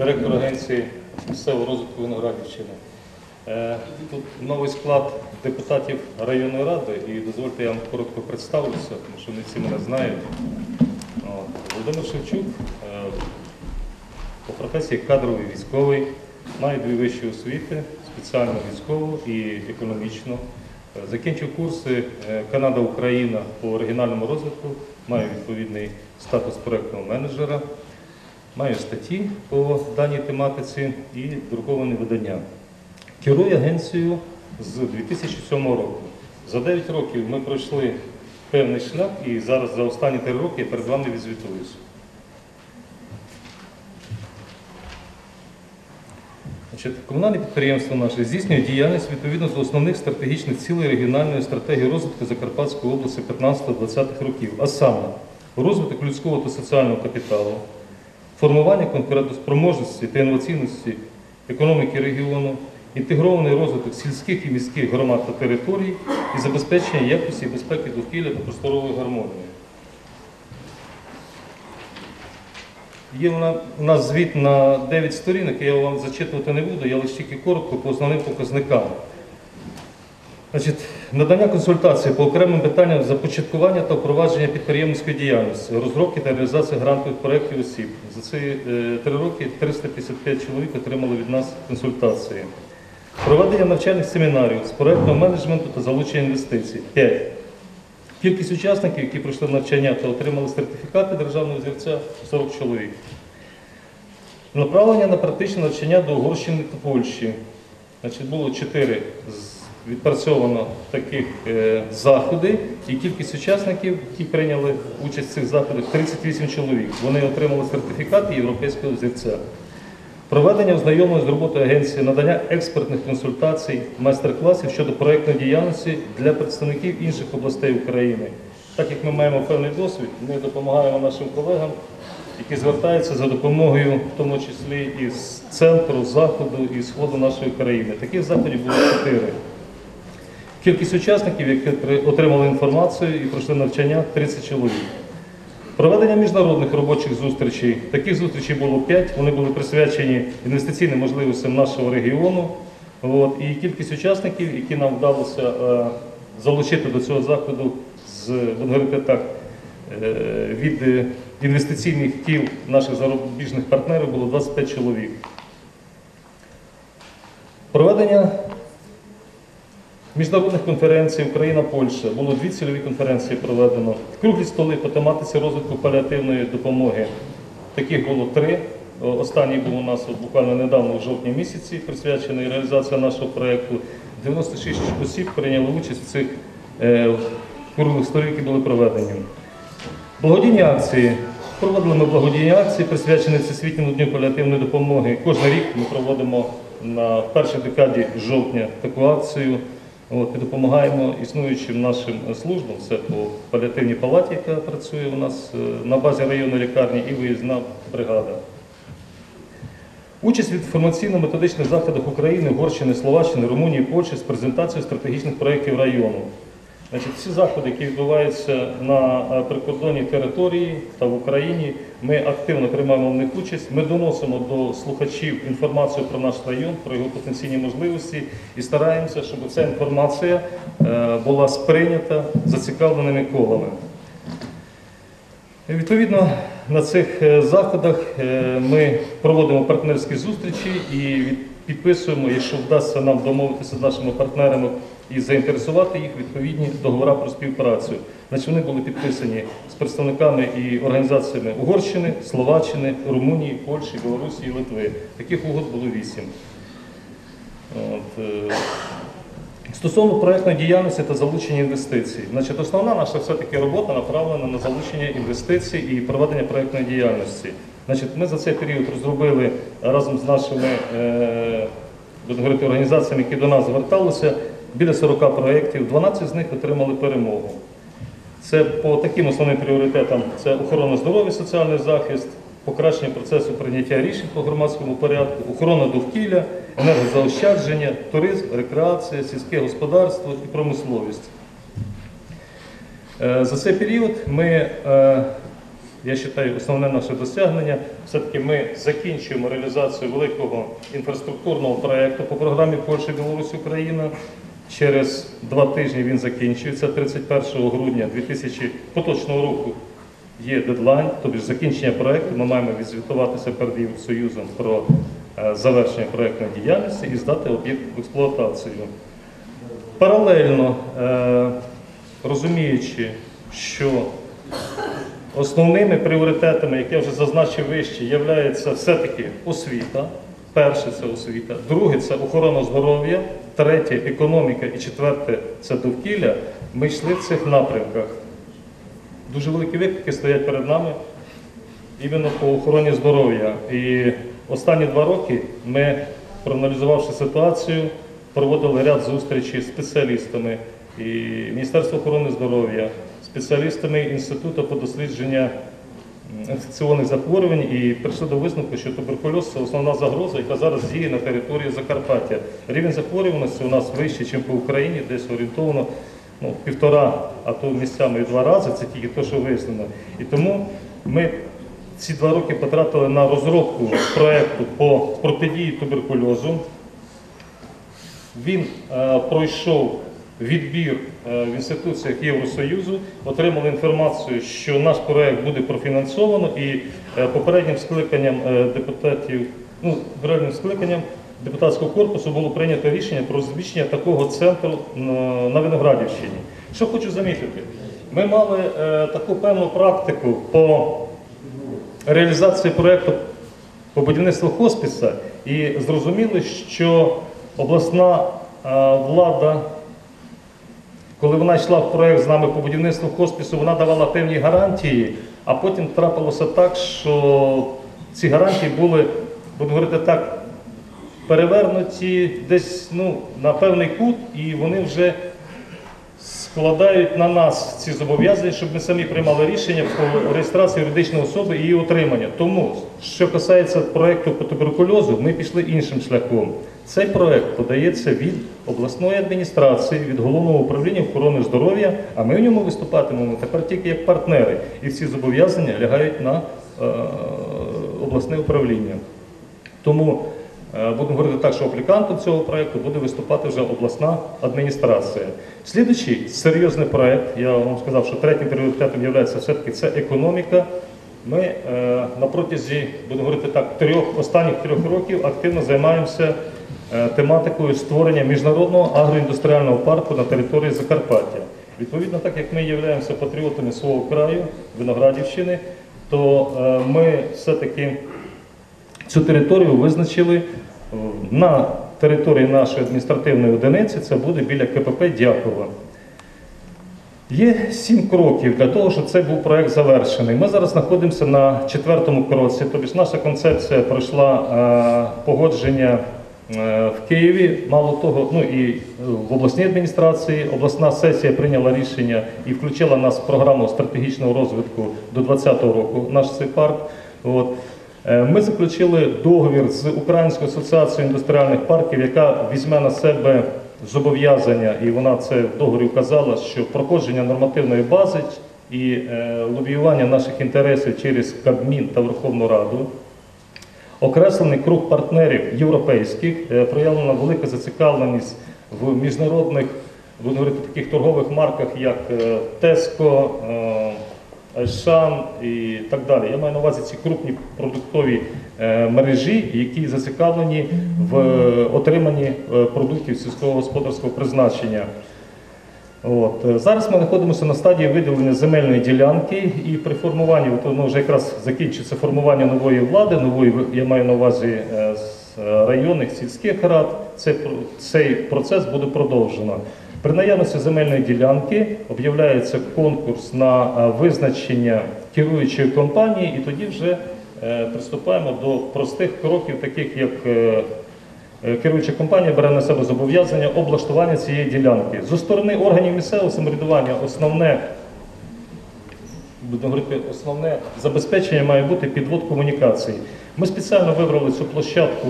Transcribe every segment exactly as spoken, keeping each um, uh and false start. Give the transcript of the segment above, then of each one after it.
директор агенції місцевого розвитку Виноградівщини. Тут новий склад депутатів районної ради, і дозвольте, я вам коротко представлюся, тому що не всі мене знають. Володимир Шевчук по професії кадровий військовий, має дві вищі освіти, спеціальну військову і економічну. Закінчив курси Канада-Україна по регіональному розвитку, має відповідний статус проєктного менеджера, має статті по даній тематиці і друковані видання. Керує агенцією з дві тисячі сьомого року. За дев'ять років ми пройшли певний шлях, і зараз за останні три роки я перед вами відзвітуюся. Комунальне підприємство наше здійснює діяльність відповідно до основних стратегічних цілей регіональної стратегії розвитку Закарпатської області п'ятнадцятого-двадцятих років, а саме розвиток людського та соціального капіталу, формування конкурентоспроможності та інноваційності економіки регіону, інтегрований розвиток сільських і міських громад та територій і забезпечення якості і безпеки довкілля та просторової гармонії. Є у нас звіт на дев'ять сторінок, я вам зачитувати не буду, я лише тільки коротко по основним показникам. Значить, надання консультацій по окремим питанням започаткування та впровадження підприємницької діяльності, розробки та реалізації грантових проєктів осіб. За ці е, три роки триста п'ятдесят п'ять чоловік отримали від нас консультації. Проведення навчальних семінарів з проєктного менеджменту та залучення інвестицій – п'ять. Кількість учасників, які пройшли навчання та отримали сертифікати державного зірця – сорок чоловік. Направлення на практичне навчання до Угорщини та Польщі. Значить, було чотири відпрацьовано таких е, заходи, і кількість учасників, які прийняли участь в цих заходах – тридцять вісім чоловік. Вони отримали сертифікати європейського зірця. Проведення ознайомлення з роботою агенції, надання експертних консультацій, майстер-класів щодо проєктної діяльності для представників інших областей України. Так як ми маємо певний досвід, ми допомагаємо нашим колегам, які звертаються за допомогою, в тому числі із центру, заходу і сходу нашої країни. Таких заходів було чотири. Кількість учасників, які отримали інформацію і пройшли навчання – тридцять чоловік. Проведення міжнародних робочих зустрічей. Таких зустрічей було п'ять, вони були присвячені інвестиційним можливостям нашого регіону. От, і кількість учасників, які нам вдалося е, залучити до цього заходу з, так, е, від інвестиційних кіл наших зарубіжних партнерів, було двадцять п'ять чоловік. Проведення міжнародних конференцій Україна-Польща. Було дві цільові конференції проведено. Круглі столи по тематиці розвитку паліативної допомоги. Таких було три. Останній був у нас буквально недавно, в жовтні місяці, присвячений реалізації нашого проєкту. дев'яносто шість осіб прийняли участь в цих е, круглих столів, які були проведені. Благодійні акції. Проводили ми благодійні акції, присвячені Всесвітньому дню паліативної допомоги. Кожен рік ми проводимо на першій декаді жовтня таку акцію. От, і допомагаємо існуючим нашим службам, це по паліативній палаті, яка працює у нас на базі районної лікарні, і виїзна бригада. Участь в інформаційно-методичних заходах України, Угорщини, Словаччини, Румунії, Польщі з презентацією стратегічних проєктів району. Значить, всі заходи, які відбуваються на прикордонній території та в Україні, ми активно приймаємо в них участь. Ми доносимо до слухачів інформацію про наш район, про його потенційні можливості і стараємося, щоб ця інформація була сприйнята зацікавленими колами. Відповідно, на цих заходах ми проводимо партнерські зустрічі і підписуємо, якщо вдасться нам домовитися з нашими партнерами і заінтересувати їх, відповідні договори про співпрацю. Значить, вони були підписані з представниками і організаціями Угорщини, Словаччини, Румунії, Польщі, Білорусі і Литви. Таких угод було вісім. От. Стосовно проєктної діяльності та залучення інвестицій. Значить, основна наша все-таки робота направлена на залучення інвестицій і проведення проєктної діяльності. Значить, ми за цей період розробили разом з нашими е, говорити, організаціями, які до нас зверталися, біля сорока проєктів, дванадцять з них отримали перемогу. Це по таким основним пріоритетам – це охорона здоров'я, соціальний захист, покращення процесу прийняття рішень по громадському порядку, охорона довкілля, енергозаощадження, туризм, рекреація, сільське господарство і промисловість. За цей період ми я вважаю, основне наше досягнення. Все-таки ми закінчуємо реалізацію великого інфраструктурного проєкту по програмі Польща, Білорусь, Україна. Через два тижні він закінчується. тридцять першого грудня дві тисячі поточного року є дедлайн, тобто закінчення проєкту. Ми маємо відзвітуватися перед Євросоюзом про е, завершення проєктної діяльності і здати об'єкт в експлуатацію. Паралельно, е, розуміючи, що основними пріоритетами, як я вже зазначив вище, є все-таки освіта. Перше – це освіта, друге – це охорона здоров'я, третє – економіка і четверте – це довкілля. Ми йшли в цих напрямках. Дуже великі виклики стоять перед нами іменно по охороні здоров'я. І останні два роки ми, проаналізувавши ситуацію, проводили ряд зустрічей з спеціалістами і Міністерства охорони здоров'я, спеціалістами Інституту по дослідженню інфекційних захворювань і прийшли до висновку, що туберкульоз – це основна загроза, яка зараз діє на території Закарпаття. Рівень захворюваності у нас вищий, ніж по Україні, десь орієнтовно ну, півтора, а то місцями і два рази, це тільки те, що вияснено. І тому ми ці два роки потратили на розробку проєкту по протидії туберкульозу. Він е, пройшов відбір в інституціях Євросоюзу, отримали інформацію, що наш проєкт буде профінансовано і попереднім скликанням депутатів, ну, реальним скликанням депутатського корпусу було прийнято рішення про розміщення такого центру на Виноградівщині. Що хочу замітити, ми мали е, таку певну практику по реалізації проєкту по будівництву хоспіса і зрозуміли, що обласна е, влада, коли вона йшла в проєкт з нами по будівництву хоспісу, вона давала певні гарантії, а потім трапилося так, що ці гарантії були, буду говорити так, перевернуті десь ну, на певний кут, і вони вже складають на нас ці зобов'язання, щоб ми самі приймали рішення по реєстрації юридичної особи і її отримання. Тому, що касається проєкту по туберкульозу, ми пішли іншим шляхом. Цей проєкт подається від обласної адміністрації, від Головного управління охорони здоров'я, а ми в ньому виступатимемо тепер тільки як партнери. І всі зобов'язання лягають на е, обласне управління. Тому е, будемо говорити так, що аплікантом цього проєкту буде виступати вже обласна адміністрація. Слідуючий серйозний проєкт, я вам сказав, що третім пріоритетом є все-таки це економіка. Ми е, на протязі, будемо говорити так, трьох, останніх трьох років активно займаємося е, тематикою створення міжнародного агроіндустріального парку на території Закарпаття. Відповідно, так як ми являємося патріотами свого краю, Виноградівщини, то е, ми все-таки цю територію визначили е, на території нашої адміністративної одиниці, це буде біля ке пе пе «Дякова». Є сім кроків для того, щоб цей був проєкт завершений. Ми зараз знаходимося на четвертому кроці, тобто наша концепція пройшла е, погодження е, в Києві, мало того, ну і в обласній адміністрації. Обласна сесія прийняла рішення і включила нас в програму стратегічного розвитку до двадцятого року, наш цей парк. От. Е, ми заключили договір з Українською асоціацією індустріальних парків, яка візьме на себе зобов'язання, і вона це в договорі вказала, що проходження нормативної бази і е, лобіювання наших інтересів через Кабмін та Верховну Раду. Окреслений круг партнерів європейських, е, проявлена велика зацікавленість в міжнародних, будемо говорити, таких торгових марках, як е, Tesco, е, Айшан і так далі. Я маю на увазі ці крупні продуктові е, мережі, які зацікавлені в е, отриманні е, продуктів сільськогосподарського призначення. От. Зараз ми знаходимося на стадії виділення земельної ділянки і при формуванні, от воно вже якраз закінчиться формування нової влади, нової, я маю на увазі е, з районних сільських рад, цей, цей процес буде продовжено. При наявності земельної ділянки об'являється конкурс на визначення керуючої компанії, і тоді вже е, приступаємо до простих кроків, таких як е, керуюча компанія бере на себе зобов'язання облаштування цієї ділянки. Зі сторони органів місцевого самоврядування основне, будемо говорити, основне забезпечення має бути підвод комунікацій. Ми спеціально вибрали цю площадку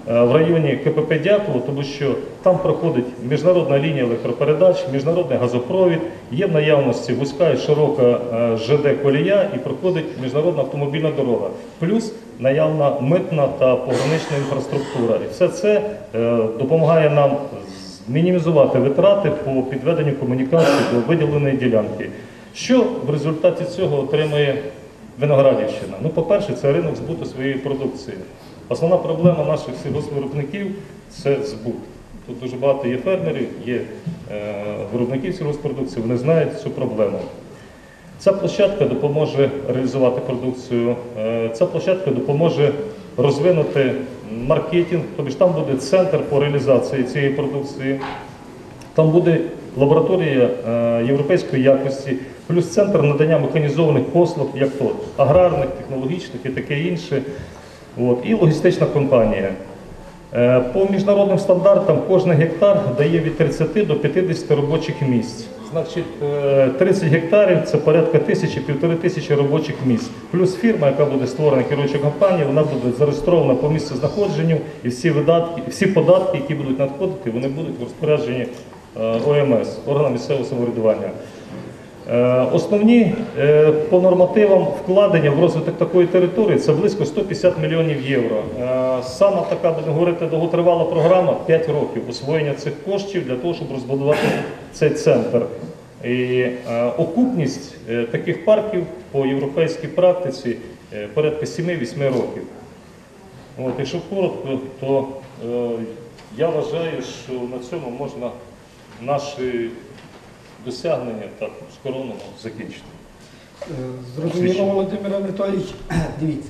в районі ка пе пе Дятло, тому що там проходить міжнародна лінія електропередач, міжнародний газопровід, є в наявності вузька і широка же де колія і проходить міжнародна автомобільна дорога, плюс наявна митна та погранична інфраструктура. І все це допомагає нам мінімізувати витрати по підведенню комунікацій до виділеної ділянки. Що в результаті цього отримує Виноградівщина? Ну, по-перше, це ринок збуту своєї продукції. Основна проблема наших сільгоспвиробників – це збут. Тут дуже багато є фермерів, є е, виробників сільгоспродукції, вони знають цю проблему. Ця площадка допоможе реалізувати продукцію, е, ця площадка допоможе розвинути маркетинг, тобто там буде центр по реалізації цієї продукції, там буде лабораторія е, європейської якості, плюс центр надання механізованих послуг, як то аграрних, технологічних і таке інше. От, і логістична компанія. Е, по міжнародним стандартам кожен гектар дає від тридцяти до п'ятдесяти робочих місць. Значить, е, тридцять гектарів – це порядка тисячі, півтори тисячі робочих місць. Плюс фірма, яка буде створена керуючою компанією, вона буде зареєстрована по місцю знаходження, і всі видатки, всі податки, які будуть надходити, вони будуть в розпорядженні е, о ем ес, органам місцевого самоврядування. Основні по нормативам вкладення в розвиток такої території – це близько сто п'ятдесят мільйонів євро. Саме така, будемо говорити, довготривала програма – п'ять років освоєння цих коштів для того, щоб розбудувати цей центр. І окупність таких парків по європейській практиці порядка семи-вісьми років. От, якщо коротко, то я вважаю, що на цьому можна наші досягнення так скоромно закінчити. Зрозуміло, Володимир Анатолійович. Дивіться.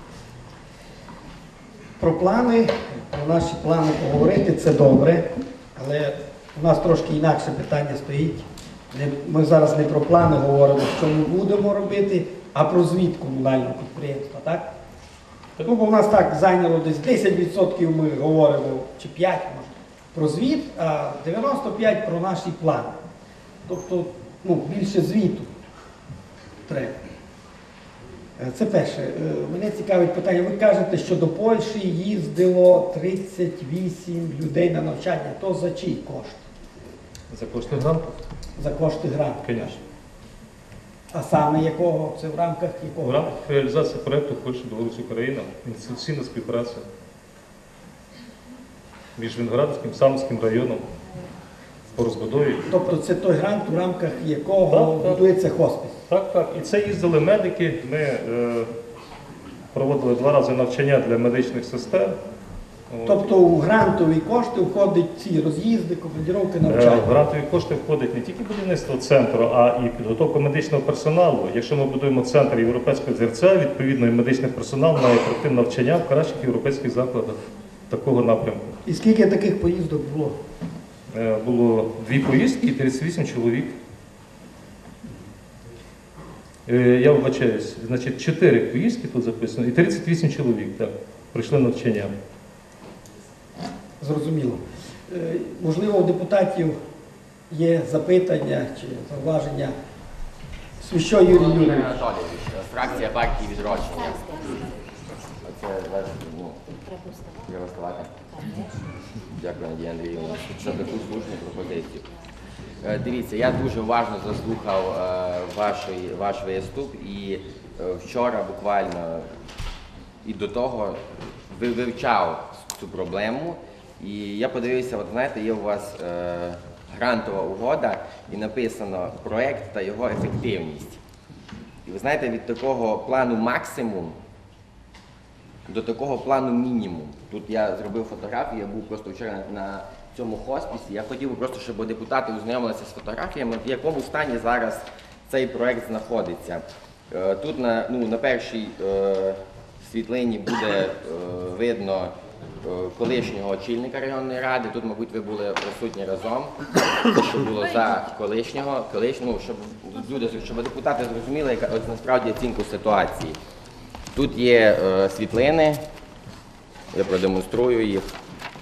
Про плани, про наші плани поговорити – це добре, але у нас трошки інакше питання стоїть. Ми зараз не про плани говоримо, що ми будемо робити, а про звіт комунального підприємства, так? Ну, бо в нас так зайняло десь десять відсотків ми говоримо, чи п'ять відсотків може, про звіт, а дев'яносто п'ять відсотків про наші плани. Тобто, ну, більше звіту треба. Це перше. Мене цікавить питання. Ви кажете, що до Польщі їздило тридцять вісім людей на навчання. То за чий кошт? За кошти гранту? За кошти гранту. Звісно. А саме якого? Це в рамках якого? В рамках реалізації проєкту Польща, Білорусь, Україна, інституційна співпраця між Виноградівським, Самським районом по розбудові. Тобто це той грант, в рамках якого так, так. будується хоспіс? Так, так. І це їздили медики. Ми е, проводили два рази навчання для медичних сестер. Тобто у грантові кошти входять ці роз'їзди, командировки, навчання? В грантові кошти входить не тільки будівництво центру, а і підготовка медичного персоналу. Якщо ми будуємо центр європейського зірця, відповідно і медичний персонал має пройти навчання в кращих європейських закладах такого напрямку. І скільки таких поїздок було? Було дві поїздки і тридцять вісім чоловік. Я вибачаюсь, значить, чотири поїздки тут записано і тридцять вісім чоловік, так, пройшли навчання. Зрозуміло. Можливо, у депутатів є запитання чи зауваження. Свіщо Юрій Юрійович. Анатолійович, фракція партії «Відродження». Це ну, треба вставати. Дякую, Надія Андріївна, за таку слушну пропозицію. Дивіться, я дуже уважно заслухав ваш, ваш виступ і вчора буквально і до того вивчав цю проблему. І я подивився, от знаєте, є у вас е, грантова угода і написано проєкт та його ефективність. І ви знаєте, від такого плану максимум до такого плану мінімум. Тут я зробив фотографію, я був просто вчора на, на цьому хоспісі. Я хотів би просто, щоб депутати ознайомилися з фотографіями, в якому стані зараз цей проєкт знаходиться. Е, тут на, ну, на першій е, світлині буде е, видно колишнього очільника районної ради. Тут, мабуть, ви були присутні разом, що було за колишнього, колишнього, ну, щоб люди, щоб депутати зрозуміли, яка ось насправді оцінку ситуації. Тут є е, світлини, я продемонструю їх.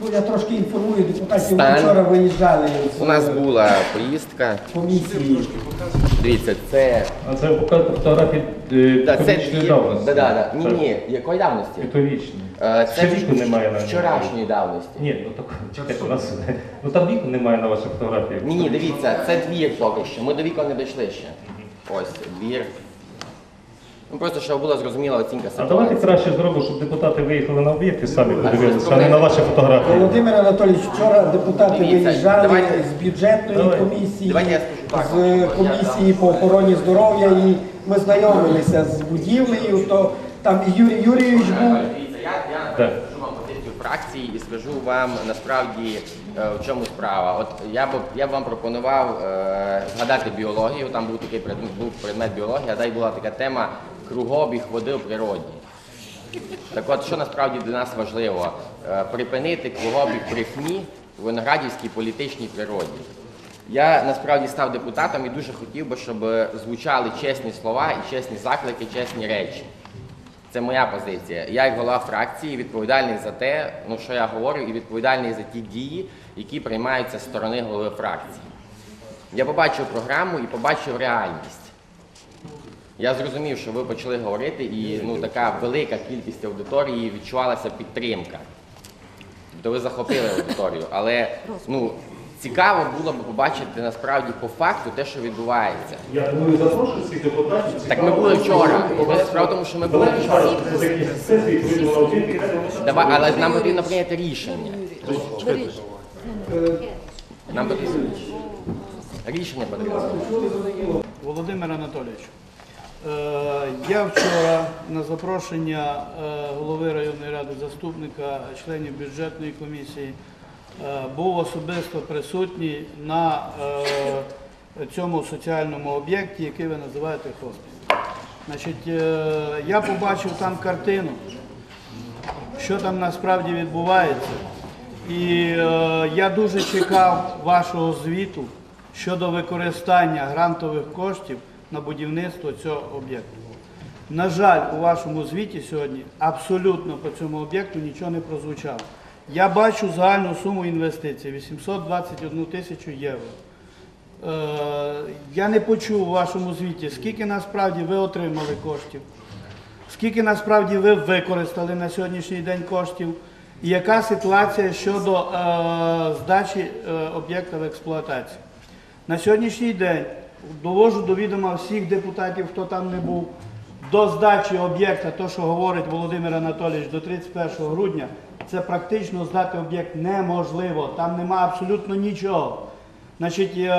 Ну, я трошки інформую депутатів, Стан. ми вчора виїжджали з У нас була поїздка. комісії. Дивіться, це. А це показати фотографії е, Да, це п'ятирічної двір. давності. Да, да, да. Ні, Так. ні, якої давності? П'ятирічної. Е, Ще віку немає на ній. вчорашньої давності. Ні, ну так чекайте, у нас ну там віку немає на ваших фотографіях. Ні, ні, дивіться, це двір поки що. Ми до віку не дійшли ще. Ось двір. Ну просто щоб була зрозуміла оцінка А давайте ситуації. краще зробимо, щоб депутати виїхали на об'єкт і самі А подивилися, це а не на ваші фотографії. Володимир Анатолійович, вчора депутати Дивіться, виїжджали давайте- з бюджетної Давай. комісії, Давайте я скажу так. з комісії по охороні здоров'я, і ми знайомилися з будівлею, то там і Юрій Юрійович був. Дивіться, я, я Так. скажу вам позицію фракції і скажу вам насправді е, в чому справа. От я б я б вам пропонував е, згадати біологію. Там був такий предмет, був предмет біології, а далі була така тема кругообіг води у природі. Так от, що насправді для нас важливо, Е, припинити кругообіг брехні у виноградівській політичній природі. Я насправді став депутатом і дуже хотів би, щоб звучали чесні слова і чесні заклики, чесні речі. Це моя позиція. Я як голова фракції відповідальний за те, ну що я говорю, і відповідальний за ті дії, які приймаються з сторони голови фракції. Я побачив програму і побачив реальність. Я зрозумів, що ви почали говорити, і ну, така велика кількість аудиторії відчувалася підтримка. То ви захопили аудиторію, але ну, цікаво було б побачити насправді по факту те, що відбувається. Я думаю, запрошую всіх депутатів. Так ми були вчора. Справа в тому, що ми були вчора. Давай, але нам потрібно прийняти рішення. Нам потрібно рішення потрібно. Володимир Анатолійович, е, я вчора на запрошення е, голови районної ради, заступника, членів бюджетної комісії е, був особисто присутній на е, цьому соціальному об'єкті, який ви називаєте хоспіс. Значить, е, я побачив там картину, що там насправді відбувається. І е, я дуже чекав вашого звіту щодо використання грантових коштів на будівництво цього об'єкту. На жаль, у вашому звіті сьогодні абсолютно по цьому об'єкту нічого не прозвучало. Я бачу загальну суму інвестицій – вісімсот двадцять одну тисячу євро. Е, я не почув у вашому звіті, скільки насправді ви отримали коштів, скільки насправді ви використали на сьогоднішній день коштів, і яка ситуація щодо е, здачі е, об'єкта в експлуатацію. На сьогоднішній день довожу до відома всіх депутатів, хто там не був, до здачі об'єкта, то, що говорить Володимир Анатолійович, до тридцять першого грудня, це практично здати об'єкт неможливо, там нема абсолютно нічого. Значить, е,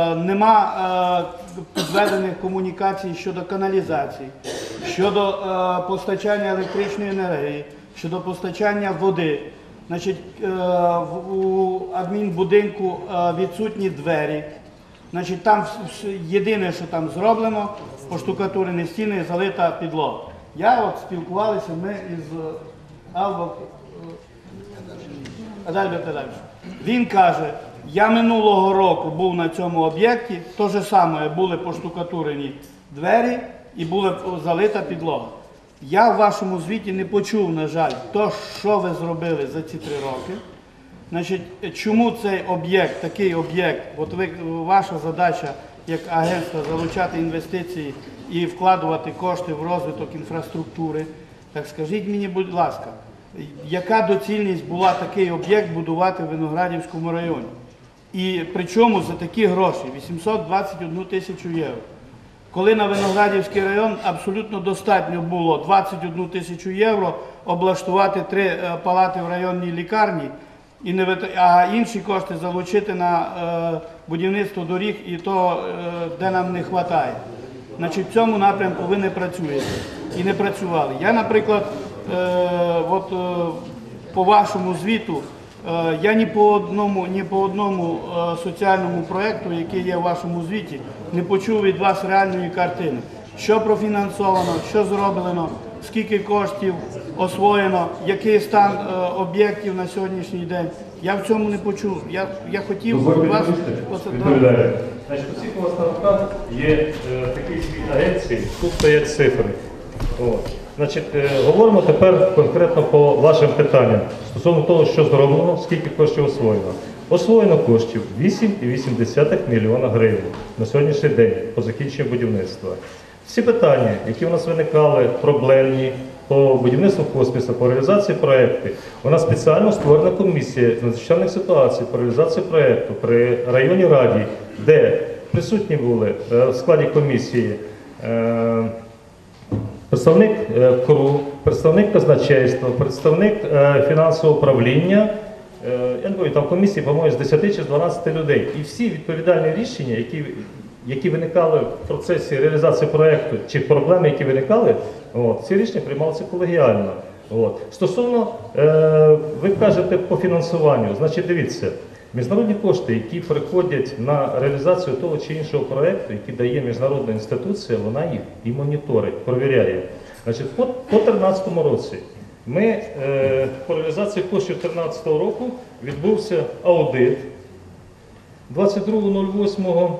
нема е, підведених комунікацій щодо каналізації, щодо е, постачання електричної енергії, щодо постачання води. Значить, е, в, у адмінбудинку е, відсутні двері. Значить, там єдине, що там зроблено, поштукатурені стіни, залита підлога. Я от спілкувалися ми із Албо Адальберт Адальберт. Він каже, я минулого року був на цьому об'єкті, то же саме були поштукатурені двері і була залита підлога. Я в вашому звіті не почув, на жаль, то, що ви зробили за ці три роки. Значить, чому цей об'єкт, такий об'єкт, от ви, ваша задача як агентства залучати інвестиції і вкладувати кошти в розвиток інфраструктури. Так скажіть мені, будь ласка, яка доцільність була такий об'єкт будувати в Виноградівському районі? І причому за такі гроші, вісімсот двадцять одну тисячу євро. Коли на Виноградівський район абсолютно достатньо було двадцять одну тисячу євро облаштувати три палати в районній лікарні, і не вит... а інші кошти залучити на е, будівництво доріг і то, е, де нам не вистачає. Значить, в цьому напрямку ви не працюєте і не працювали. Я, наприклад, е, от, е, по вашому звіту, е, я ні по одному, ні по одному е, соціальному проєкту, який є в вашому звіті, не почув від вас реальної картини. Що профінансовано, що зроблено, скільки коштів освоєно, який стан е, об'єктів на сьогоднішній день. Я в цьому не почув. Я, я хотів від вас... Відповідаю. Значить, у всіх у вас на руках є е, такий світ агенції, тут стоять цифри. О. Значить, е, говоримо тепер конкретно по вашим питанням стосовно того, що зроблено, скільки коштів освоєно. Освоєно коштів вісім цілих вісім десятих мільйона гривень на сьогоднішній день по закінченню будівництва. Всі питання, які у нас виникали, проблемні по будівництву хоспісу, по реалізації проєктів, у нас спеціально створена комісія з надзвичайних ситуацій по реалізації проєкту при районній раді, де присутні були е, в складі комісії е, представник е, КРУ, представник казначейства, представник е, фінансового управління. Е, я не пам'ятаю, там комісії, по-моєму, з десяти чи з дванадцяти людей. І всі відповідальні рішення, які, які виникали в процесі реалізації проєкту, чи проблеми, які виникали, от, ці рішення приймалися колегіально. От. Стосовно, е, ви кажете, по фінансуванню, значить, дивіться, міжнародні кошти, які приходять на реалізацію того чи іншого проєкту, який дає міжнародна інституція, вона їх і моніторить, провіряє. Значить, по дві тисячі тринадцятому році ми е, по реалізації коштів дві тисячі тринадцятого року відбувся аудит. двадцять другого восьмого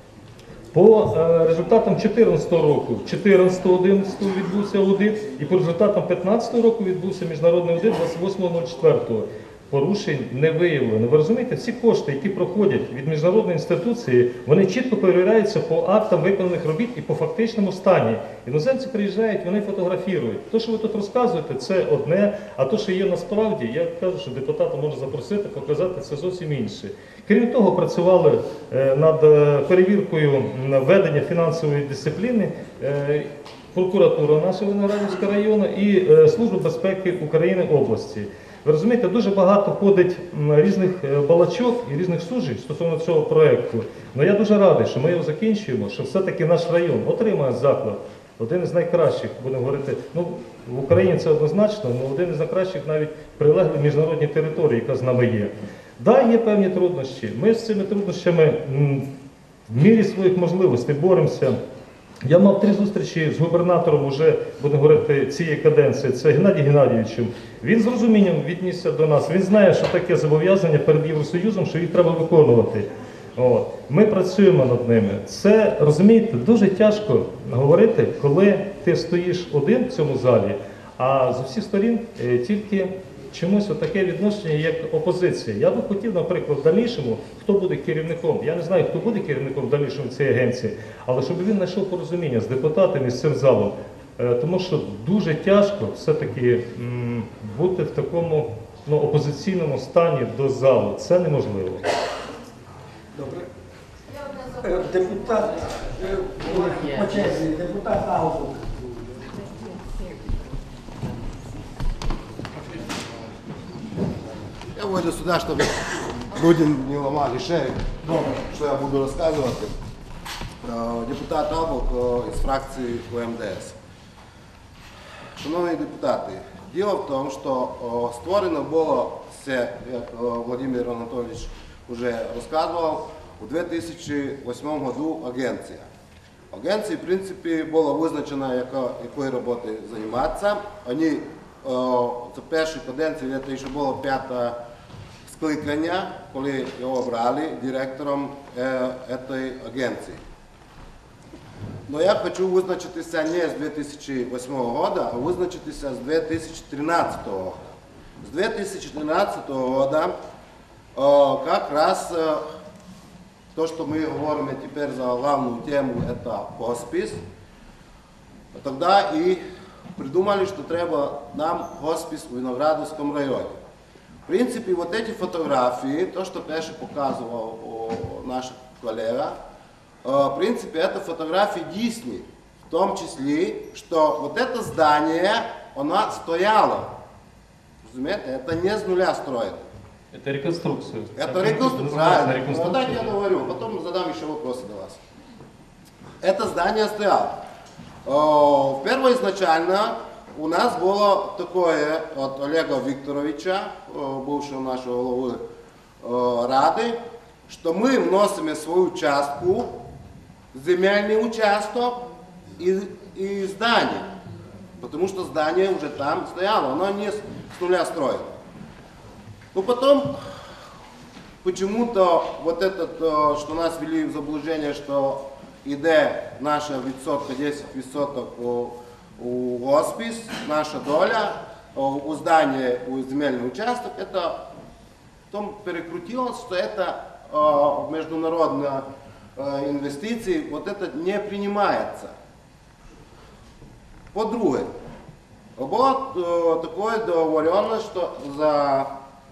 по е, результатам дві тисячі чотирнадцятого року, чотирнадцятого одинадцятого відбувся аудит, і по результатам дві тисячі п'ятнадцятого року відбувся міжнародний аудит двадцять восьмого четвертого. Порушень не виявлено. Ви розумієте, всі кошти, які проходять від міжнародної інституції, вони чітко перевіряються по актам виконаних робіт і по фактичному стані. Іноземці приїжджають, вони фотографірують. Те, що ви тут розказуєте, це одне, а те, що є насправді, я кажу, що депутата можна запросити, показати, це зовсім інше. Крім того, працювали над перевіркою ведення фінансової дисципліни прокуратура нашого Виноградівського району і Служба безпеки України області. Ви розумієте, дуже багато ходить різних балачок і різних суджень стосовно цього проєкту. Але я дуже радий, що ми його закінчуємо, що все-таки наш район отримає заклад, один із найкращих, будемо говорити, ну, в Україні це однозначно, але один із найкращих навіть прилеглих міжнародній території, яка з нами є. Так, є певні труднощі. Ми з цими труднощами в мірі своїх можливостей боремося. Я мав три зустрічі з губернатором уже, будемо говорити, цієї каденції, це Геннадій Геннадійовичем. Він з розумінням віднісся до нас, він знає, що таке зобов'язання перед Євросоюзом, що їх треба виконувати. От. Ми працюємо над ними. Це, розумієте, дуже тяжко говорити, коли ти стоїш один в цьому залі, а з усіх сторін е, тільки чомусь отаке відношення, як опозиція. Я би хотів, наприклад, в дальнішому, хто буде керівником, я не знаю, хто буде керівником в дальнішому цієї агенції, але щоб він знайшов порозуміння з депутатами, з цим залом. Е, тому що дуже тяжко все-таки м, бути в такому ну, опозиційному стані до залу. Це неможливо. Добре. Е, Депутат, е, по черзі, депутат Албук. Я выйду сюда, чтобы люди не ломали шеи, что я буду рассказывать. Е, Депутат Албук е, із фракції У М Д С. Шановні депутати, діло в тому, що е, створено було, це, як е, Владимир Анатолійович вже розказував, у дві тисячі восьмому году агенція. Агенції, в принципі, було визначено, яко, якою роботою займатися. Вони, е, це першій каденції, це ще було п'яте скликання, коли його обрали директором е, цієї агенції. Но я хочу визначитися не з дві тисячі восьмого року, а визначитися з дві тисячі тринадцятого року. З дві тисячі тринадцятого року как раз то, что мы говорим теперь за главную тему, это хоспис, тогда и придумали, что треба нам хоспис в Виноградовском районе. В принципе, вот эти фотографии, то, что Пеша показывал наш коллега, в принципе, это фотографии Дисней, в том числе, что вот это здание, оно стояло. Разумеете, это не с нуля строено. Это реконструкция. Это реконструкция, правильно. Ну, дайте я договорю, потом задам еще вопросы до вас. Это здание стояло. Первое изначально у нас было такое от Олега Викторовича, бывшего нашего главы Рады, что мы вносим свою участку, земельный участок и, и здание. Потому что здание уже там стояло, оно не с нуля строилось. Но потом почему-то вот это, что нас ввели в заблуждение, что іде наша відсотка, десять відсотків у, у Госпис, наша доля, у здания, у земельный участок, это потом перекрутилось, что это международные инвестиции, вот это не принимается. По-друге, была такая договоренность, что за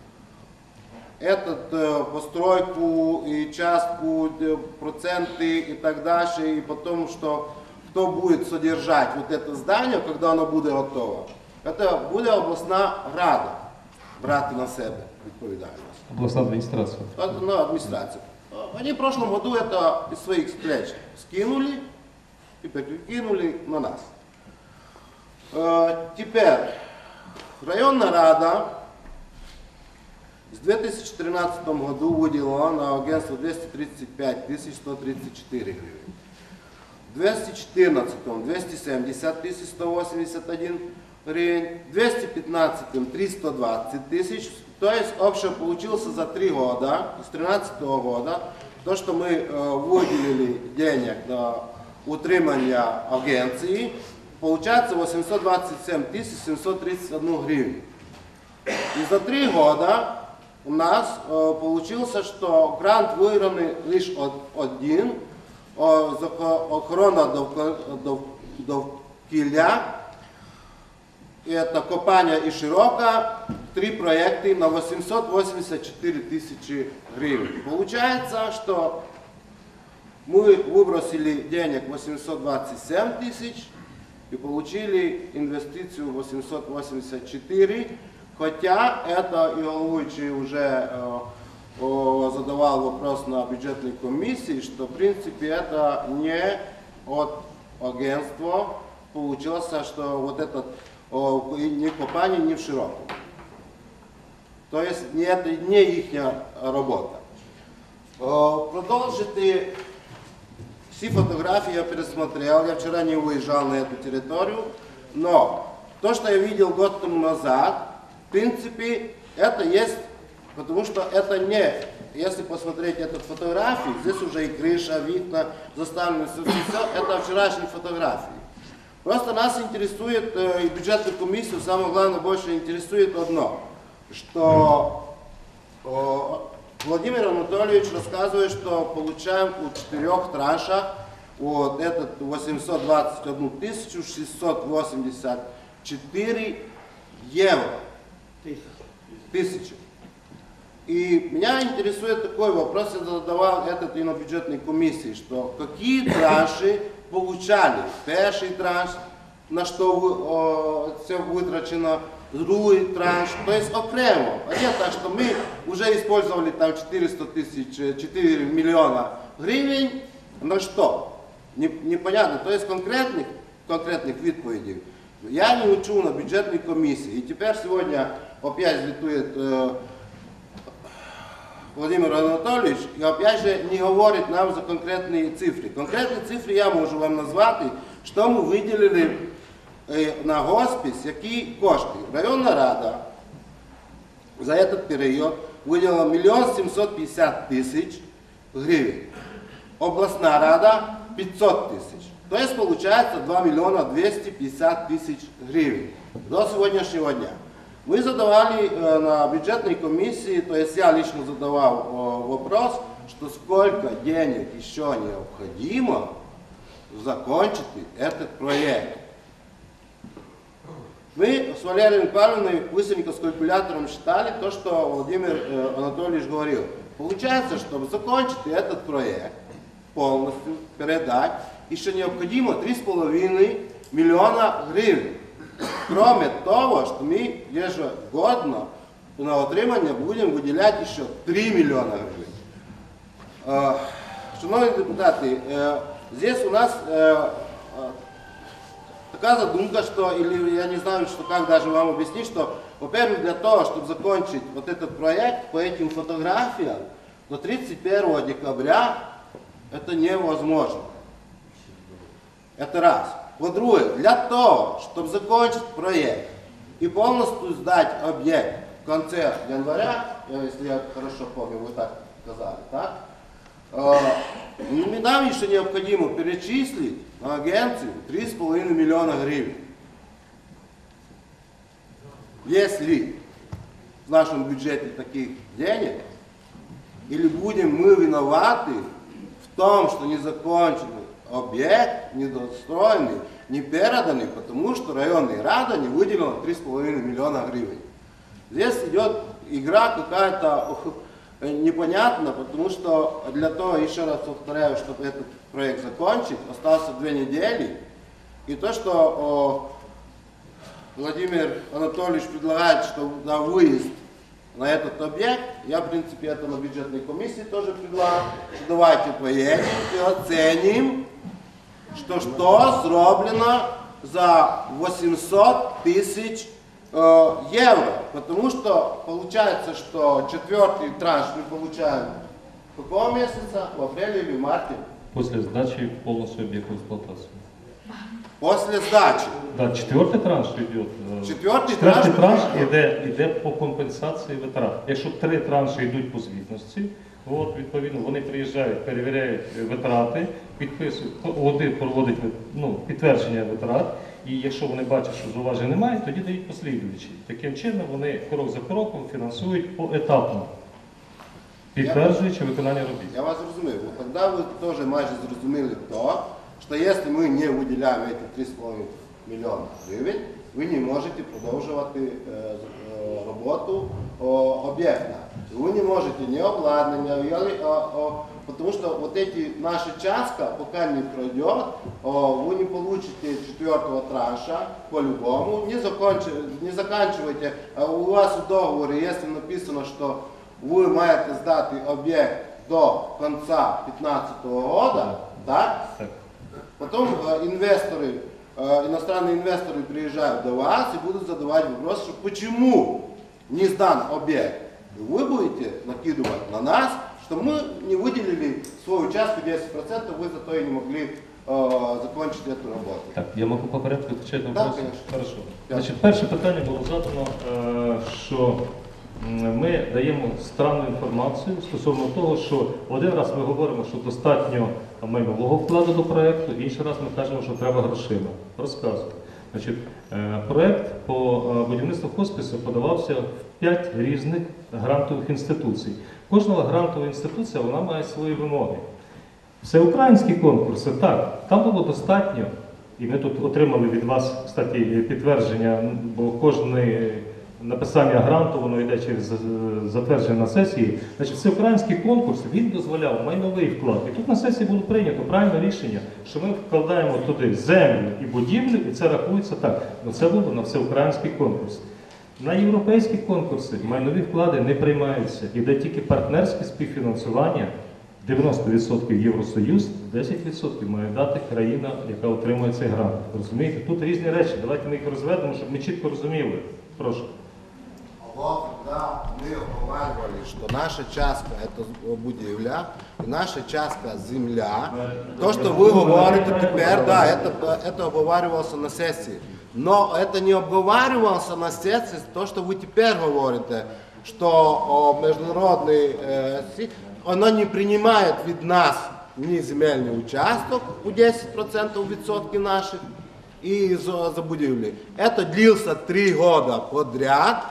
эту постройку и частку, проценты и так дальше, и потом, что кто будет содержать вот это здание, когда оно будет готово, это будет областная рада брать на себя ответственность. Областная администрация. Это, ну, администрация. Они в прошлом году это из своих плеч скинули и перекинули на нас. Теперь районная рада в две тысячи тринадцатом году выделила на агентство двести тридцать пять тысяч сто тридцать четыре гривен. В две тысячи четырнадцатом двести семьдесят тысяч сто восемьдесят один гривен. В две тысячи пятнадцатом триста двадцать тысяч. То есть общее получилось за три года, с две тысячи тринадцатого года, то, что мы э, выделили денег на утримание агенции, получается восемьсот двадцать семь тысяч семьсот тридцать одна гривна. И за три года у нас э, получился, что грант выигранный лишь от, один, э, за охрана довкілля, это копание и широко, три проекта на восемьсот восемьдесят четыре тысячи гривен. Получается, что мы выбросили денег восемьсот двадцать семь тысяч и получили инвестицию восемьсот восемьдесят четыре, хотя это и головуючий уже э, э, задавал вопрос на бюджетной комиссии, что в принципе это не от агентства получилось, что вот этот э, ни в копании, ни в широком. То есть не, это не их работа. Э, продолжите. Все фотографии я пересмотрел, я вчера не уезжал на эту территорию, но то, что я видел год тому назад, в принципе, это есть, потому что это не, если посмотреть эту фотографию, здесь уже и крыша, видно, заставлено все, все, это вчерашние фотографии. Просто нас интересует, и бюджетную комиссию, самое главное, больше интересует одно, что Владимир Анатольевич рассказывает, что получаем у четырех траншах вот этот восемьсот двадцать одну тысячу шестьсот восемьдесят четыре евро. Тысячи. И меня интересует такой вопрос, я задавал этот и на бюджетной комиссии, что какие транши получали. Первый транш, на что все вытрачено, другой транш, то есть окремо. А не так, что мы уже использовали там четыреста тысяч, четыре миллиона гривен, на что? Непонятно. То есть конкретных, конкретных відповідей я не учу на бюджетной комиссии. И теперь сегодня опять летует э, Владимир Анатольевич и опять же не говорит нам за конкретные цифры. Конкретные цифры я могу вам назвать, что мы выделили на Госпис, які кошти. Районна рада за этот период выделила миллион семьсот пятьдесят тысяч гривен. Областная рада пятьсот тысяч. То есть получается два миллиона двести пятьдесят тысяч гривен до сегодняшнего дня. Мы задавали э, на бюджетной комиссии, то есть я лично задавал э, вопрос, что сколько денег еще необходимо закончить этот проект. Мы с Валерием Павловной быстренько с калькулятором считали то, что Владимир э, Анатольевич говорил. Получается, чтобы закончить этот проект, полностью передать, еще необходимо три с половиной миллиона гривен. Кроме того, что мы ежегодно на утримание будем выделять еще три миллиона гривен. Э, шановні депутаты, э, здесь у нас э, такая задумка, что, или я не знаю, что, как даже вам объяснить, что, во-первых, для того, чтобы закончить вот этот проект по этим фотографиям, до тридцать первого декабря это невозможно. Это раз. Во-вторых, для того, чтобы закончить проект и полностью сдать объект в конце января, если я хорошо помню, вы так сказали, так? Нам еще необходимо перечислить на агенцию три с половиной миллиона гривен. если в нашем бюджете таких денег, или будем мы виноваты в том, что не законченный объект, недостроенный, не переданный, потому что районная рада не выделила три с половиной миллиона гривен. Здесь идет игра какая-то непонятная, потому что для того, еще раз повторяю, чтобы этот проект закончить, осталось две недели. И то, что о, Владимир Анатольевич предлагает, что на выезд на этот объект, я, в принципе, это на бюджетной комиссии тоже предлагаю, что давайте поедем и оценим, что что сделано за восемьсот тысяч э, евро. Потому что получается, что четвертый транш мы получаем в каком месяце? В апреле или в марте? После сдачи полностью объекта в эксплуатацию. После сдачи. Да, четвертий транш йде. Четвертий Четвертий транш транш іде, іде по компенсації витрат. Якщо три транші йдуть по звітності, от, відповідно, вони приїжджають, перевіряють витрати, підписують, один проводить ну, підтвердження витрат, і якщо вони бачать, що зауважень немає, тоді дають послідуючі. Таким чином вони крок за кроком фінансують поетапно, підтверджуючи виконання робіт. Я вас зрозумів. Вот тогда ви теж майже зрозуміли то, что если мы не выделяем эти три с половиной миллиона гривен, вы не можете продолжать э, э, работу э, объекта. Вы не можете не обладнания, э, э, потому что вот эти наши участка, пока не пройдет, э, вы не получите четвертого транша по-любому, не, не заканчивайте. Э, у вас в договоре, если написано, что вы маете сдать объект до конца две тысячи пятнадцатого года, так? Так. Потом э, инвесторы, э, иностранные инвесторы приезжают до вас и будут задавать вопрос, что почему не сдан объект. И вы будете накидывать на нас, что мы не выделили свой участок десять процентов, вы зато и не могли э, закончить эту работу. Так, я можу по порядку відповідати на Так, вопрос? конечно. Хорошо. Значить, перше питання було задано, е, що м, ми даємо странну інформацію стосовно того, що один раз ми говоримо, що достатньо майнового вкладу до проєкту, інший раз ми кажемо, що треба грошима. Розказую. Значить, е, проєкт по е, будівництву хоспису подавався в п'ять різних грантових інституцій. Кожна грантова інституція вона має свої вимоги. Всеукраїнські конкурси, так, там було достатньо, і ми тут отримали від вас, кстати, підтвердження, бо кожне написання гранту, воно йде через затвердження на сесії. Значить, всеукраїнський конкурс, він дозволяв майновий вклад. І тут на сесії було прийнято правильне рішення, що ми вкладаємо туди землю і будівлю, і це рахується так. Ну це було на всеукраїнський конкурс. На європейські конкурси майнові вклади не приймаються. Іде тільки партнерське співфінансування. дев'яносто відсотків Євросоюз, десять відсотків має дати країна, яка отримує цей грант. Розумієте? Тут різні речі. Давайте ми їх розведемо, щоб ми чітко розуміли. Прошу. Вот, когда мы обговаривали, что наша частка это будівля, и наша частка земля, то, что вы говорите теперь, да, это, это обговаривалось на сессии. Но это не обговаривалось на сессии, то, что вы теперь говорите, что международный, э, оно не принимает від нас ни земельный участок у десять процентов відсотки наших и за, за будівлі. Это длился три года подряд.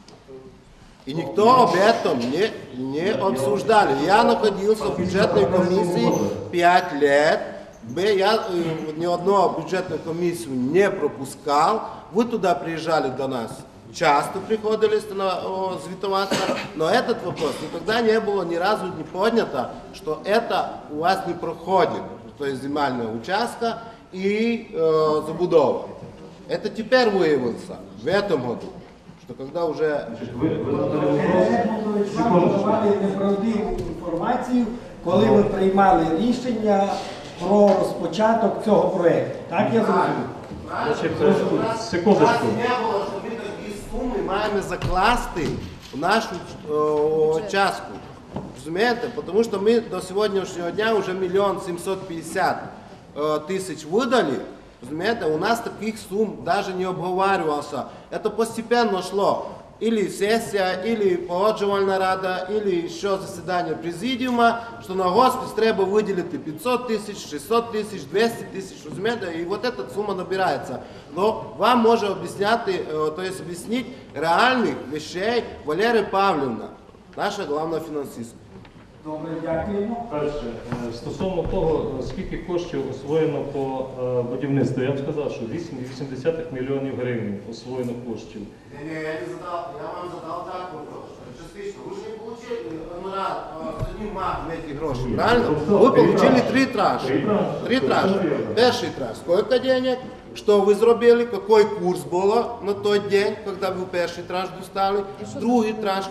И никто об этом не, не обсуждали. Я находился в бюджетной комиссии пять лет. Я ни одну бюджетную комиссию не пропускал. Вы туда приезжали до нас. Часто приходили звитоваться. Но этот вопрос никогда не было ни разу не поднято, что это у вас не проходит. То есть земельного участка и э, забудова. Это теперь выявился в этом году. Що коли вже... Ви, ви задали вопрос. Вам давали неправдиву інформацію, коли ви приймали рішення про розпочаток цього проєкту. Так я зрозумів? Значить, секундочку. не було, що ми такі суми маємо закласти в нашу о, частку. Розумієте? Тому що ми до сьогоднішнього дня вже мільйон сімсот п'ятдесят тисяч видали. Разумеете, у нас таких сумм даже не обговаривался. Это постепенно шло. или сесія, или погоджувальна рада, или що засідання президіума, що на госпіс треба виділити п'ятсот тисяч, шістсот тисяч, двісті тисяч, розумієте, і от ця сума набирається. Но вам може об'ясняти, то есть об'яснити реальних речей Валерія Павлівна, наша головна фінансистка. Добре, дякуємо. Перше, е, стосовно того, скільки коштів освоєно по е, будівництву, я вам сказав, що вісім цілих вісім десятих мільйонів гривень освоєно коштів. Не, не, я не задал, я вам задал так вопрос. Частично. Вы же не получили гонорар с одним махом эти гроши, правильно? Вы получили три транша. Три транша. Первый транш. Сколько денег? Что вы сделали? Какой курс было на тот день, когда вы первый транш достали? Другий транш.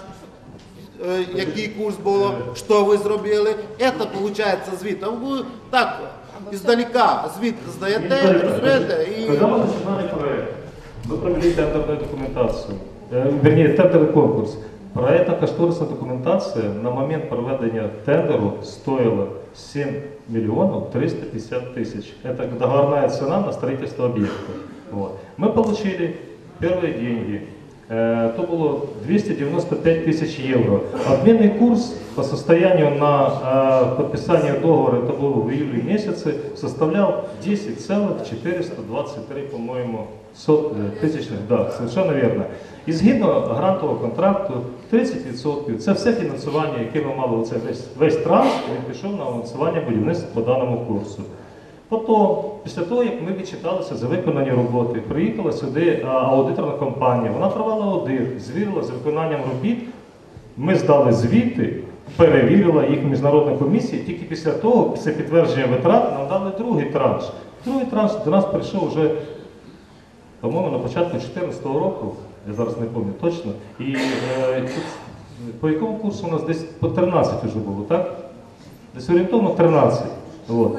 Е, який курс було, що ви зробили. Це, виходить, звіт. А ви так, іздалека звіт здаєте, розумієте? І... Когда мы начинали проект, мы провели тендерную документацию, э, вернее, тендерный конкурс. Проектно-кошторисная документация на момент проведения тендеру стоила семь миллионов триста пятьдесят тысяч. Это договорная цена на строительство объекта. Вот. Мы получили первые деньги. То было двести девяносто пять тысяч евро. Обменный курс по состоянию на подписание договора, это было в июле месяце, составлял десять целых четыреста двадцать три, по-моему, тисячних, да, совершенно верно. І згідно грантового контракту, тридцять відсотків це все фінансування, яке ми мали, оце весь, весь транш, він пішов на фінансування будівництва по даному курсу. Потім, після того, як ми відчиталися за виконані роботи, приїхала сюди аудиторна компанія, вона провела аудит, звірила з виконанням робіт, ми здали звіти, перевірила їх міжнародна комісія, тільки після того, після підтвердження витрат, нам дали другий транш. Другий транш до нас прийшов вже, по-моєму, на початку дві тисячі чотирнадцятого року, я зараз не пам'ятаю точно, і е, тут, по якому курсу у нас десь по тринадцять вже було, так? Десь орієнтовно тринадцять. От.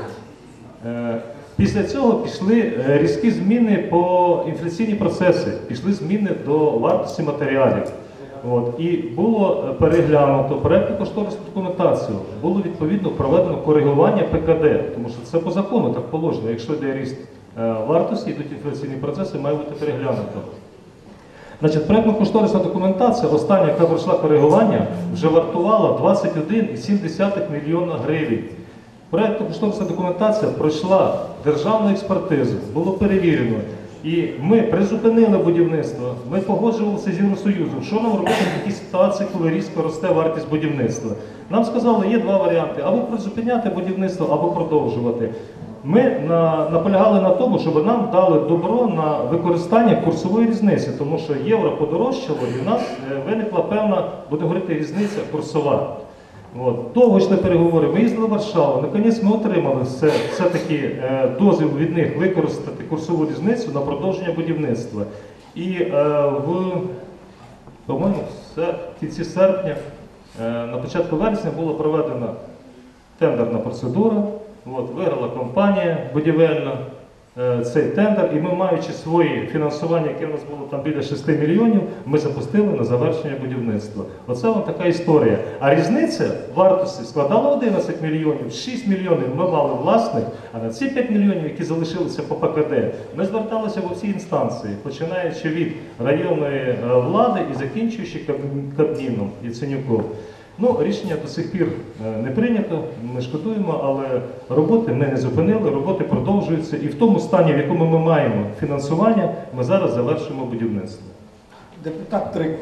Після цього пішли різкі зміни по інфляційні процеси, пішли зміни до вартості матеріалів. От. І було переглянуто проєктно-кошторисну документацію, було відповідно проведено коригування П К Д, тому що це по закону так положено. Якщо йде ріст вартості, йдуть інфляційні процеси, має бути переглянуто. Значить, проєктно-кошторисна документація, остання, яка пройшла коригування, вже вартувала двадцять один цілих сім десятих мільйона гривень. Проєктно-кошторисна документація пройшла державну експертизу, було перевірено. І ми призупинили будівництво, ми погоджувалися з Євросоюзом, що нам робити в такій ситуації, коли різко росте вартість будівництва. Нам сказали, є два варіанти, або призупиняти будівництво, або продовжувати. Ми на, наполягали на тому, щоб нам дали добро на використання курсової різниці, тому що євро подорожчало і в нас виникла певна, будемо говорити, різниця курсова. От. Довго йшли переговори, ми їздили в Варшаву, наконець ми отримали все, все-таки е, дозвіл від них використати курсову різницю на продовження будівництва. І е, в, по-моєму, в кінці серпня, е, на початку вересня була проведена тендерна процедура, от, виграла компанія будівельна е, цей тендер, і ми, маючи свої фінансування, яке в нас було там біля шести мільйонів, ми запустили на завершення будівництва. Оце вам така історія. А різниця вартості складала одинадцять мільйонів, шість мільйонів ми мали власних, а на ці п'ять мільйонів, які залишилися по П К Д, ми зверталися в ці інстанції, починаючи від районної влади і закінчуючи Кабміном Яценюком. Ну, рішення до сих пір не прийнято, ми шкодуємо, але роботи ми не зупинили, роботи продовжуються. І в тому стані, в якому ми маємо фінансування, ми зараз завершимо будівництво. Депутат Трик.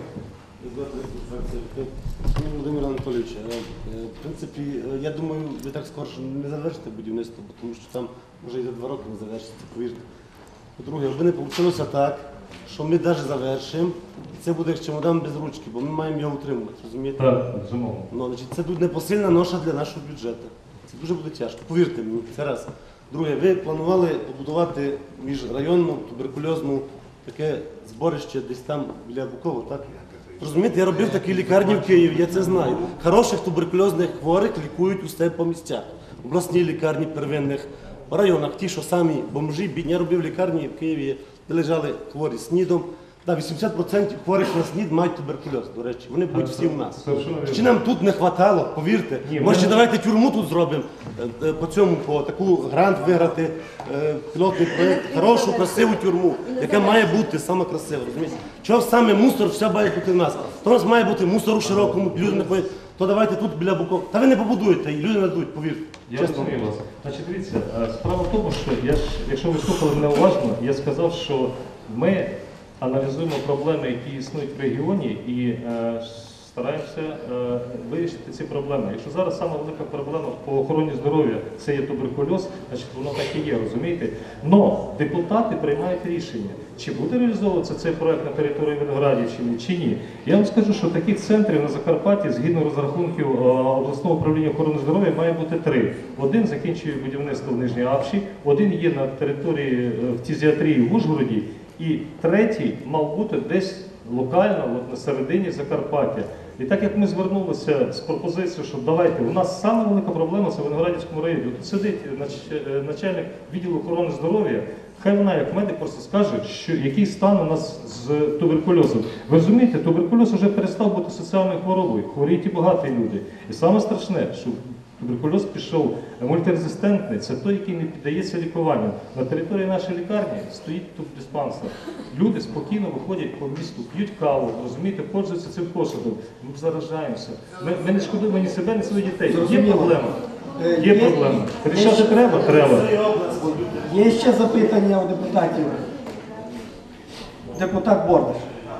Володимир Анатолійович, в принципі, я думаю, ви так скоро не завершите будівництво, тому що там вже і за два роки не завершиться, повірте. По-друге, аби не вийшло так, що ми навіть завершимо, і це буде як чемодан без ручки, бо ми маємо його утримувати, розумієте? Так, безумовно. Ну, значить, це буде непосильна ноша для нашого бюджету. Це дуже буде тяжко, повірте мені, це раз. Друге, ви планували побудувати міжрайонну туберкульозну таке зборище десь там біля Букова, так? Розумієте, я робив такі лікарні в Києві, я це знаю. Хороших туберкульозних хворих лікують усе по місцях. В обласній лікарні первинних, в районах, ті, що самі бомжі, бідні. Я робив лікарні в Києві, де лежали хворі з СНІДом, Да, вісімдесят відсотків хворих на СНІД мають туберкульоз, до речі. Вони будуть всі у нас. Совершенно вірно. Чи нам тут не хватало, повірте. Ні, Може, ми- давайте тюрму тут зробимо, е, е, по цьому, по таку грант виграти, е, пілотний проєкт, хорошу, красиву тюрму, яка має бути саме красива, розумієте? Чого саме мусор, все має бути в нас. То у нас має бути мусор у широкому, люди не ходять, то давайте тут біля боков. Та ви не побудуєте, і люди не дадуть, повірте. Я Чесно. розумію вас. Значить, дивіться, е, справа в тому, що я ж, якщо ви слухали мене уважно, я сказав, що ми аналізуємо проблеми, які існують в регіоні, і е, стараємося е, вирішити ці проблеми. Якщо зараз саме велика проблема по охороні здоров'я це є туберкульоз, значить воно так і є, розумієте? Но депутати приймають рішення, чи буде реалізовуватися цей проект на території Виноградівщини, чи ні. Я вам скажу, що таких центрів на Закарпатті, згідно розрахунків е, обласного управління охорони здоров'я, має бути три. Один закінчує будівництво в Нижній Апші, один є на території е, в тізіатрії в Ужгороді, і третій мав бути десь локально, от на середині Закарпаття. І так як ми звернулися з пропозицією, що давайте, у нас саме велика проблема це в Виноградівському районі. Тут сидить нач- начальник відділу охорони здоров'я, хай вона як медик просто скаже, що який стан у нас з туберкульозом. Ви розумієте, туберкульоз вже перестав бути соціальною хворобою, хворіють і багаті люди. І саме страшне, що туберкульоз пішов мультирезистентний, це той, який не піддається лікуванню. На території нашої лікарні стоїть тут диспансер. Люди спокійно виходять по місту, п'ють каву, розумієте, пользуються цим посудом. Ми заражаємося. Ми, ми не шкодуємо ні себе, ні своїх дітей. Є Зрозуміло. проблема. Е, Є є- проблема. є Рішати ще- треба? Треба. Є ще запитання у депутатів. Депутат Бордаш.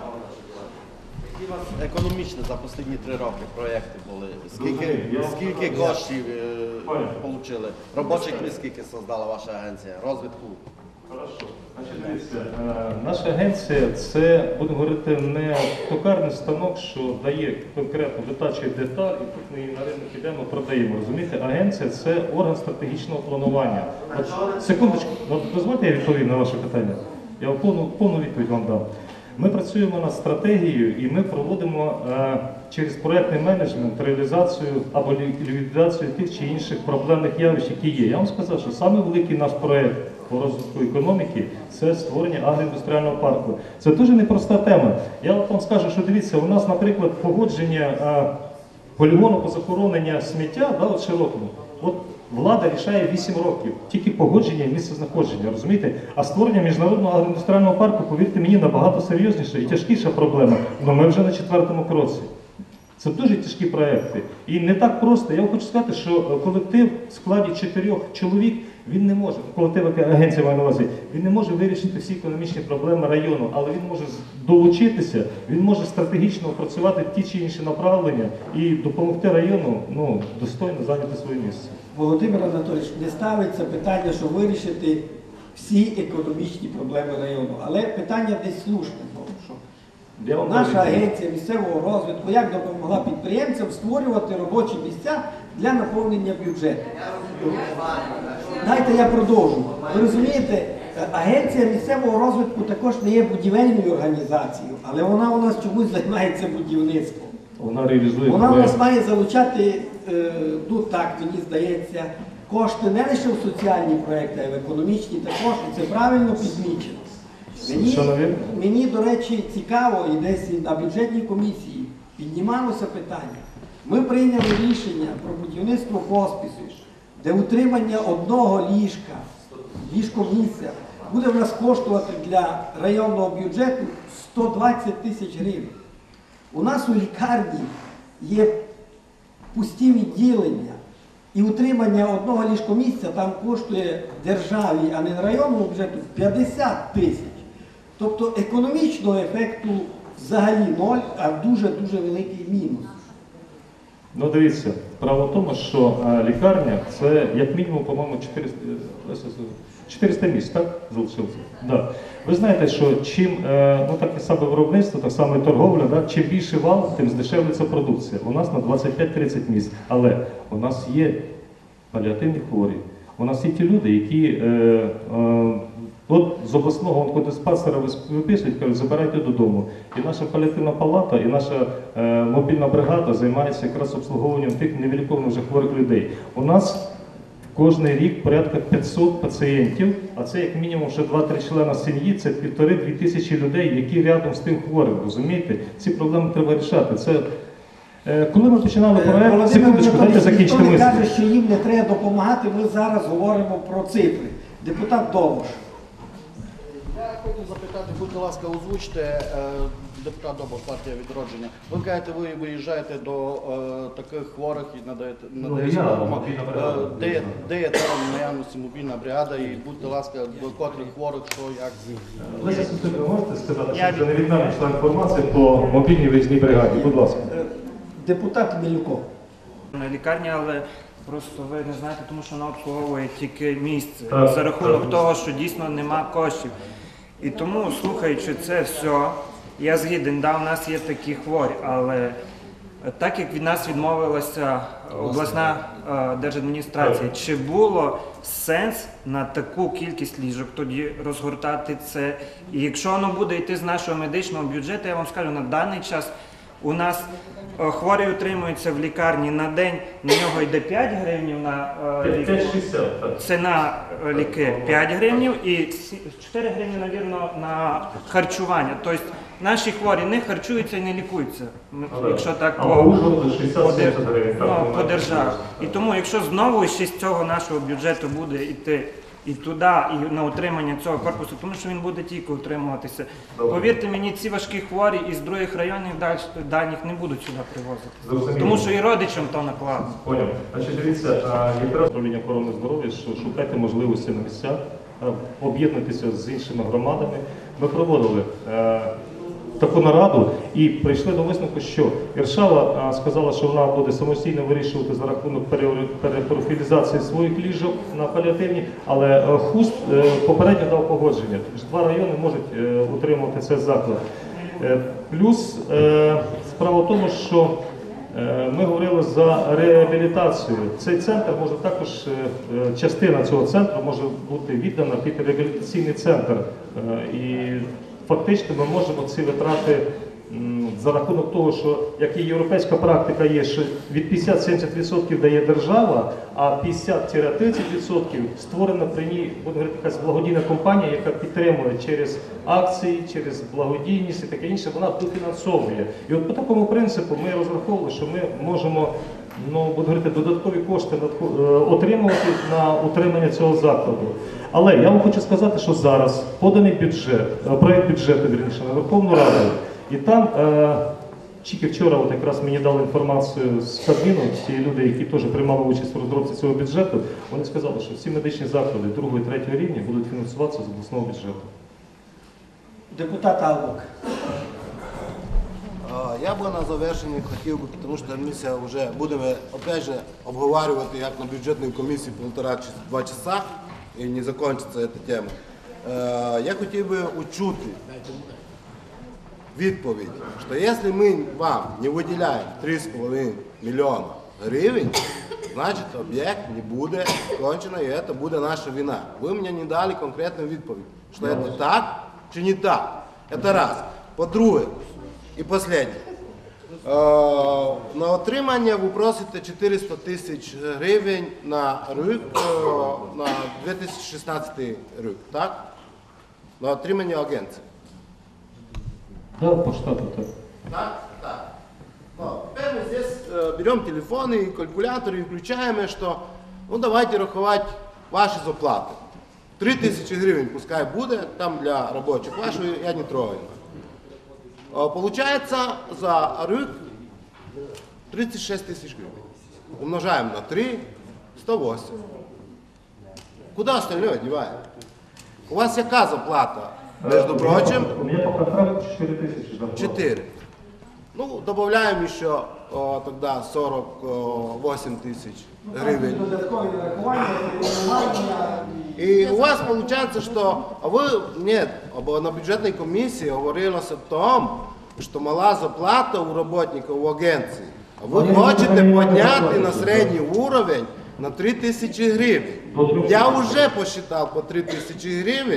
Які у вас економічні за останні три роки проєкти були? Скільки, скільки коштів е, отримали? Робочих місць скільки создала ваша агенція? Розвитку? Хорошо. Значить, дивіться, е, наша агенція це, будемо говорити, не токарний станок, що дає конкретно витачує деталь, і тут ми її на ринок йдемо, продаємо. Розумієте, агенція це орган стратегічного планування. От, секундочку, от дозвольте я відповім на ваше питання. Я вам повну, повну відповідь вам дам. Ми працюємо над стратегією і ми проводимо е, через проєктний менеджмент реалізацію або лі- ліквідацію тих чи інших проблемних явищ, які є. Я вам сказав, що саме великий наш проєкт по розвитку економіки це створення агроіндустріального парку. Це дуже непроста тема. Я от вам скажу, що дивіться, у нас, наприклад, погодження е, полігону по захоронення сміття, да, от широкому, от влада рішає вісім років, тільки погодження і місцезнаходження, розумієте? А створення міжнародного агроіндустріального парку, повірте мені, набагато серйозніша і тяжкіша проблема. Але ми вже на четвертому кроці. Це дуже тяжкі проекти. І не так просто. Я вам хочу сказати, що колектив в складі чотирьох чоловік, він не може, колектив, як агенція має на увазі, він не може вирішити всі економічні проблеми району, але він може долучитися, він може стратегічно опрацювати ті чи інші направлення і допомогти району, ну, достойно зайняти своє місце. Володимир Анатолійович, не ставиться питання, щоб вирішити всі економічні проблеми району. Але питання десь слушне, тому що Я вам наша говорю, агенція місцевого розвитку як допомогла підприємцям створювати робочі місця для наповнення бюджету. Дайте я продовжу. Ви розумієте, агенція місцевого розвитку також не є будівельною організацією, але вона у нас чомусь займається будівництвом. вона реалізує Вона у проект. нас має залучати, е, ну так, мені здається, кошти не лише в соціальні проекти, а й в економічні також, і це правильно підмічено. Мені, Совершенно вірно. мені, до речі, цікаво, і десь і на бюджетній комісії піднімалося питання. Ми прийняли рішення про будівництво хоспису, де утримання одного ліжка, ліжко-місця, буде в нас коштувати для районного бюджету сто двадцять тисяч гривень. У нас у лікарні є пусті відділення, і утримання одного ліжкомісця там коштує державі, а не районному бюджету, п'ятдесят тисяч. Тобто економічного ефекту взагалі ноль, а дуже-дуже великий мінус. Ну дивіться, справа в тому, що е, лікарня це як мінімум, по-моєму, чотириста, чотириста місць, так? Залишилося? Да. Ви знаєте, що чим, е, ну так і саме виробництво, так само і торговля, да? Чим більше вал, тим здешевлюється продукція. У нас на двадцять п'ять тридцять місць, але у нас є паліативні хворі, у нас є ті люди, які е, е, от з обласного онкодиспансера виписують, кажуть, забирайте додому. І наша паліативна палата, і наша е, мобільна бригада займається якраз обслуговуванням тих невиліковних вже хворих людей. У нас кожен рік порядка п'ятсот пацієнтів, а це як мінімум ще два-три члени сім'ї, це півтори-дві тисячі людей, які рядом з тим хворим, розумієте? Ці проблеми треба рішати. Це, е, коли ми починали проект, Володимир секундочку, дайте Анатолійович, закінчити ніхто не мисль. каже, що їм не треба допомагати, ми зараз говоримо про цифри. Депутат Довбуш. Я хотів запитати, будь ласка, озвучте, е, депутат Добуш, партія Відродження. Ви кажете, ви виїжджаєте до е, таких хворих і надаєте, надаєте я, допомогу. мобільна бригада. Е, Де, є- де є там в наявності мобільна бригада і будьте ласка, до котрих хворих, що, як? Леся Сутик, ви можете сказати, що це не від мене йшла інформація по мобільній виїзній бригаді? Будь ласка. Е, Депутат Мілюков. Лікарня, але просто ви не знаєте, тому що вона обслуговує тільки місце Так, за рахунок так. того, що дійсно нема коштів. І тому, слухаючи це все, я згіден, да, у нас є такі хворі, але так як від нас відмовилася обласна е, держадміністрація, чи було сенс на таку кількість ліжок тоді розгортати це? І якщо воно буде йти з нашого медичного бюджету, я вам скажу, на даний час у нас е, хворий утримується в лікарні на день, на нього йде п'ять гривень на е, ліки. п'ять шістдесят, так. Ціна е, ліки п'ять гривень і сі- чотири гривні, навірно, на харчування. Тобто наші хворі не харчуються і не лікуються, м, Але- якщо так а по, по Ужгороду шістдесят по, сімдесят гривень, так, ну, ну, по на- державі. І тому, якщо знову ще з цього нашого бюджету буде йти і туди, і на утримання цього корпусу, тому що він буде тільки утримуватися. Добре. Повірте мені, ці важкі хворі із других районів даль- дальніх не будуть сюди привозити. Зрозуміло. Тому що і родичам то накладно. Поняв. Значить, дивіться, а, якраз управління охорони здоров'я, що шукайте можливості на місцях, а, об'єднуйтеся з іншими громадами. Ми проводили е, таку нараду і прийшли до висновку, що Іршава а, сказала, що вона буде самостійно вирішувати за рахунок пере- перепрофілізації своїх ліжок на паліативні, але е, Хуст е, попередньо дав погодження. Тож два райони можуть е, утримувати цей заклад. Е, Плюс е, справа в тому, що е, ми говорили за реабілітацію. Цей центр може також, е, е, частина цього центру може бути віддана під реабілітаційний центр. Е, І фактично ми можемо ці витрати м, за рахунок того, що як і європейська практика є, що від п'ятдесят-сімдесят відсотків дає держава, а п'ятдесят-тридцять відсотків створена при ній, буде говорити, якась благодійна компанія, яка підтримує через акції, через благодійність і таке інше, вона дофінансовує. І от по такому принципу ми розраховували, що ми можемо, ну, буду говорити, додаткові кошти надхо- е, отримувати на утримання цього закладу. Але я вам хочу сказати, що зараз поданий бюджет, е, проект бюджету, вірніше, на Верховну Раду, і там е, тільки вчора от якраз мені дали інформацію з Кабміну, ті люди, які теж приймали участь в розробці цього бюджету, вони сказали, що всі медичні заклади другого і третього рівня будуть фінансуватися з обласного бюджету. Депутат Албок. А, Я бы на завершение хотел бы, потому что мы ся уже будем опять же обговаривать, как на бюджетной комиссии полтора-два часа, и не закончится эта тема. Е, Я хотів би учути відповідь, що якщо ми вам не виділяємо три з половиною мільйона гривень, значить об'єкт не буде скончено, і це буде наша вина. Ви мені не дали конкретну відповідь, що це так чи не так. Це раз. По-друге, і останнє. Е, На отримання ви просите чотириста тисяч гривень на рік, е, на дві тисячі шістнадцятий рік, так? На отримання агенції. Да, по штату так. Так? Так. Но теперь мы здесь э, берем телефоны и калькуляторы и включаем, что ну давайте рахувати ваші заплати. Три тисячі гривень пускай буде, там для робочих, вашу я не трогаю. Э, Получается за рік тридцять шесть тысяч гривен. Умножаем на три, сто восемь. Куда остальное деваем? У вас яка заплата? Между прочим, У меня по контракту чотири тисячі. четыре. Ну, добавляем еще о, тогда сорок восемь тысяч гривен. Додаткові нарахування, тренування. И у вас получается, что а вы, нет, або на бюджетной комиссии говорилось о том, что мала зарплата у работников в агенции. А вы хочете подняти на средний уровень на три тысячи гривен. Я уже посчитал по три тысячи гривен,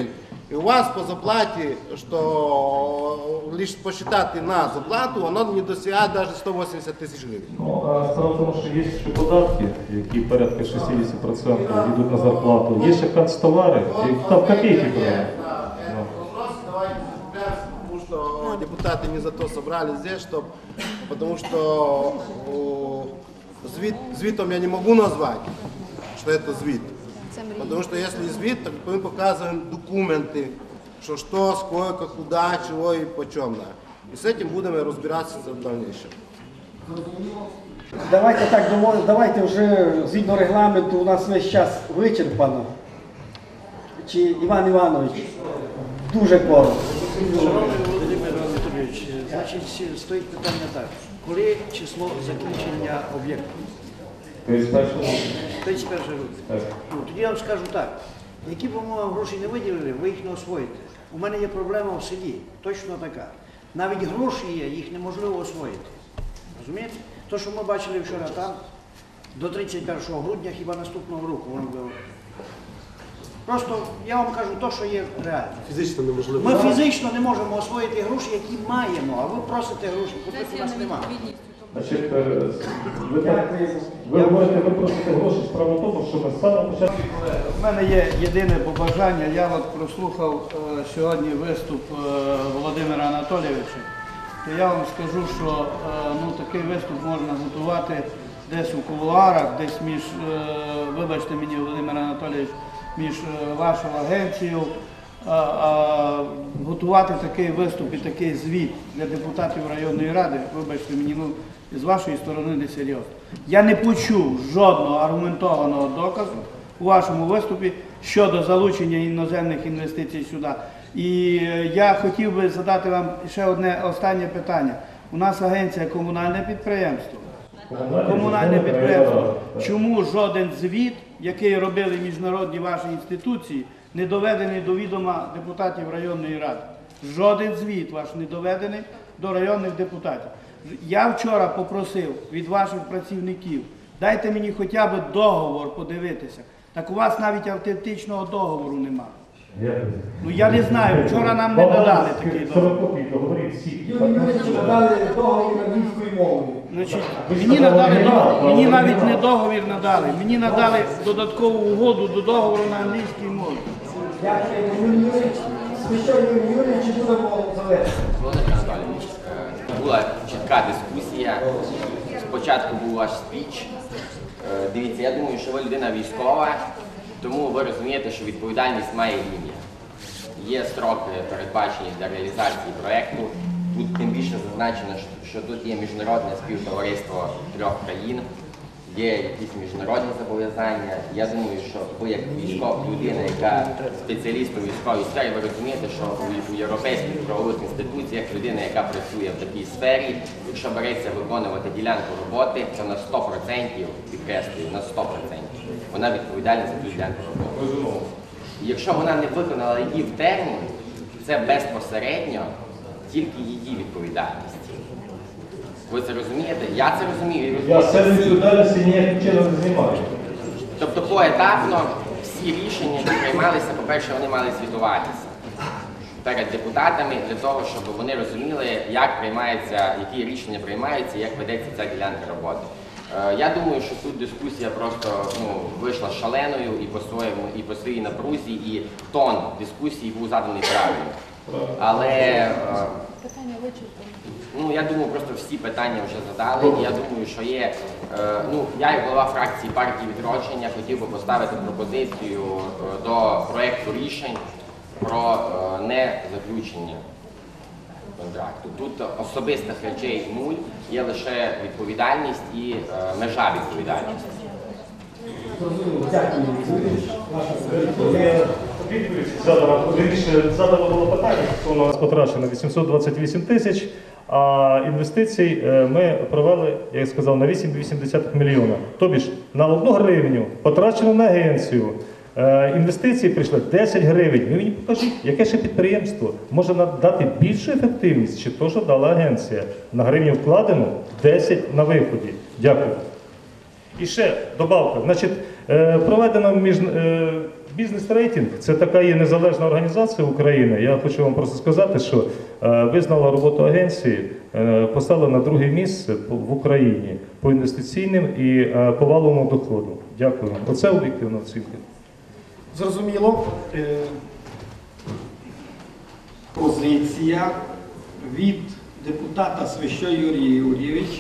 И у вас по зарплате, что лишь посчитать на зарплату, оно не достигает даже сто восемьдесят тысяч гривен. Ну, а справа в тому, що є ще податки, які порядка шістдесят відсотків йдуть на зарплату. Є ще канцтовари, і там копійки беруть. Вопрос давайте закругляться, потому что депутаты не за то собрались здесь, чтоб, потому что о, звит, звитом я не могу назвать, что это звит. Потому что если звит, то мы показываем документы, что что, сколько, куда, чего и почем. Да. И с этим будем разбираться в дальнейшем. Давайте так домовимося, давайте вже згідно регламенту у нас весь час вичерпано. Чи Іван Іванович, дуже коротко. Шановний Володимир Анатолійович, значить, стоїть питання так. Коли число закінчення об'єкту? тридцять перше грудня. Ну, тоді я вам скажу так. Які б вам гроші не виділили, ви їх не освоїте. У мене є проблема в селі, точно така. Навіть гроші є, їх неможливо освоїти. Розумієте? То, що ми бачили вчора там, до тридцять першого грудня, хіба наступного року воно було. Просто я вам кажу те, що є реально. Фізично неможливо. Ми фізично не можемо освоїти гроші, які маємо, а ви просите гроші, котрих у нас немає. Значить, е, ви, так, ви говорите, ви просите гроші, справа в тому, що ми з самого початку... У мене є єдине побажання. Я от прослухав е, сьогодні виступ е, Володимира Анатолійовича. То я вам скажу, що е, ну, такий виступ можна готувати десь у кулуарах, десь між, е, вибачте мені, Володимир Анатолійович, між е, вашою агенцією, а, а, готувати такий виступ і такий звіт для депутатів районної ради, вибачте мені, ну, з вашої сторони не серйозно. Я не почув жодного аргументованого доказу у вашому виступі щодо залучення іноземних інвестицій сюди. І я хотів би задати вам ще одне останнє питання. У нас агенція комунальне підприємство. Комунальне підприємство. Чому жоден звіт, який робили міжнародні ваші інституції, не доведений до відома депутатів районної ради? Жоден звіт ваш не доведений до районних депутатів. Я вчора попросив від ваших працівників, дайте мені хоча б договор подивитися. Так у вас навіть автентичного договору немає. Ну я не знаю, вчора нам не надали такий договор. Надали договір англійською мовою. Значить, мені надали договір, мені навіть не договір надали, мені надали додаткову угоду до договору на англійській мові. Дякую, Юрій Юрійович. Священник Юрій, чи будемо завершити? Володимир Анатолійович, е, була чітка дискусія. Спочатку був ваш спіч. Е, Дивіться, я думаю, що ви людина військова, тому ви розумієте, що відповідальність має лінія. Є строки, передбачені для реалізації проєкту. Тут тим більше зазначено, що тут є міжнародне співтовариство трьох країн, є якісь міжнародні зобов'язання. Я думаю, що ви як військова людина, яка спеціаліст у військовій сфері, ви розумієте, що у, у європейських правових інституціях людина, яка працює в такій сфері, якщо береться виконувати ділянку роботи, то на сто відсотків, підкреслюю, на сто відсотків, вона відповідальна за цю ділянку роботи. І якщо вона не виконала її в термін, це безпосередньо тільки її відповідальність. Ви це розумієте? Я це розумію. Я це відповідальності ніяким чином не знімаю. Тобто поетапно всі рішення, які приймалися, по-перше, вони мали звітуватися перед депутатами для того, щоб вони розуміли, як приймається, які рішення приймаються, як ведеться ця ділянка роботи. Е, Я думаю, що тут дискусія просто ну, вийшла шаленою і по своєму, і по своїй напрузі, і тон дискусії був заданий правильно. Але е, ну, я думаю, просто всі питання вже задали. І я думаю, що є, е, ну, я як голова фракції партії «Відродження» хотів би поставити пропозицію е, до проєкту рішень про е, незаключення контракту. Тут особистих речей нуль, є лише відповідальність і е, межа відповідальності. Дякую, Юрій. Відповідь задала, вірніше, задала було питання, що у нас потрачено вісімсот двадцять вісім тисяч, а інвестицій е, ми провели, як я сказав, на вісім цілих вісім десятих мільйона. Тобі ж на одну гривню потрачено на агенцію. Е, Інвестиції прийшли десять гривень. Ви мені покажіть, яке ще підприємство може надати більшу ефективність, чи то, що дала агенція. На гривню вкладено, десять на виході. Дякую. І ще добавка. Значить, е, проведено між, е, Бізнес-рейтинг – це така є незалежна організація України. Я хочу вам просто сказати, що е, визнала роботу агенції, е, поставила на друге місце по- в Україні по інвестиційним і е, по валовому доходу. Дякую вам. Оце об'єктивна оцінка. Зрозуміло. Е, Позиція від депутата Свища Юрій Юрійович.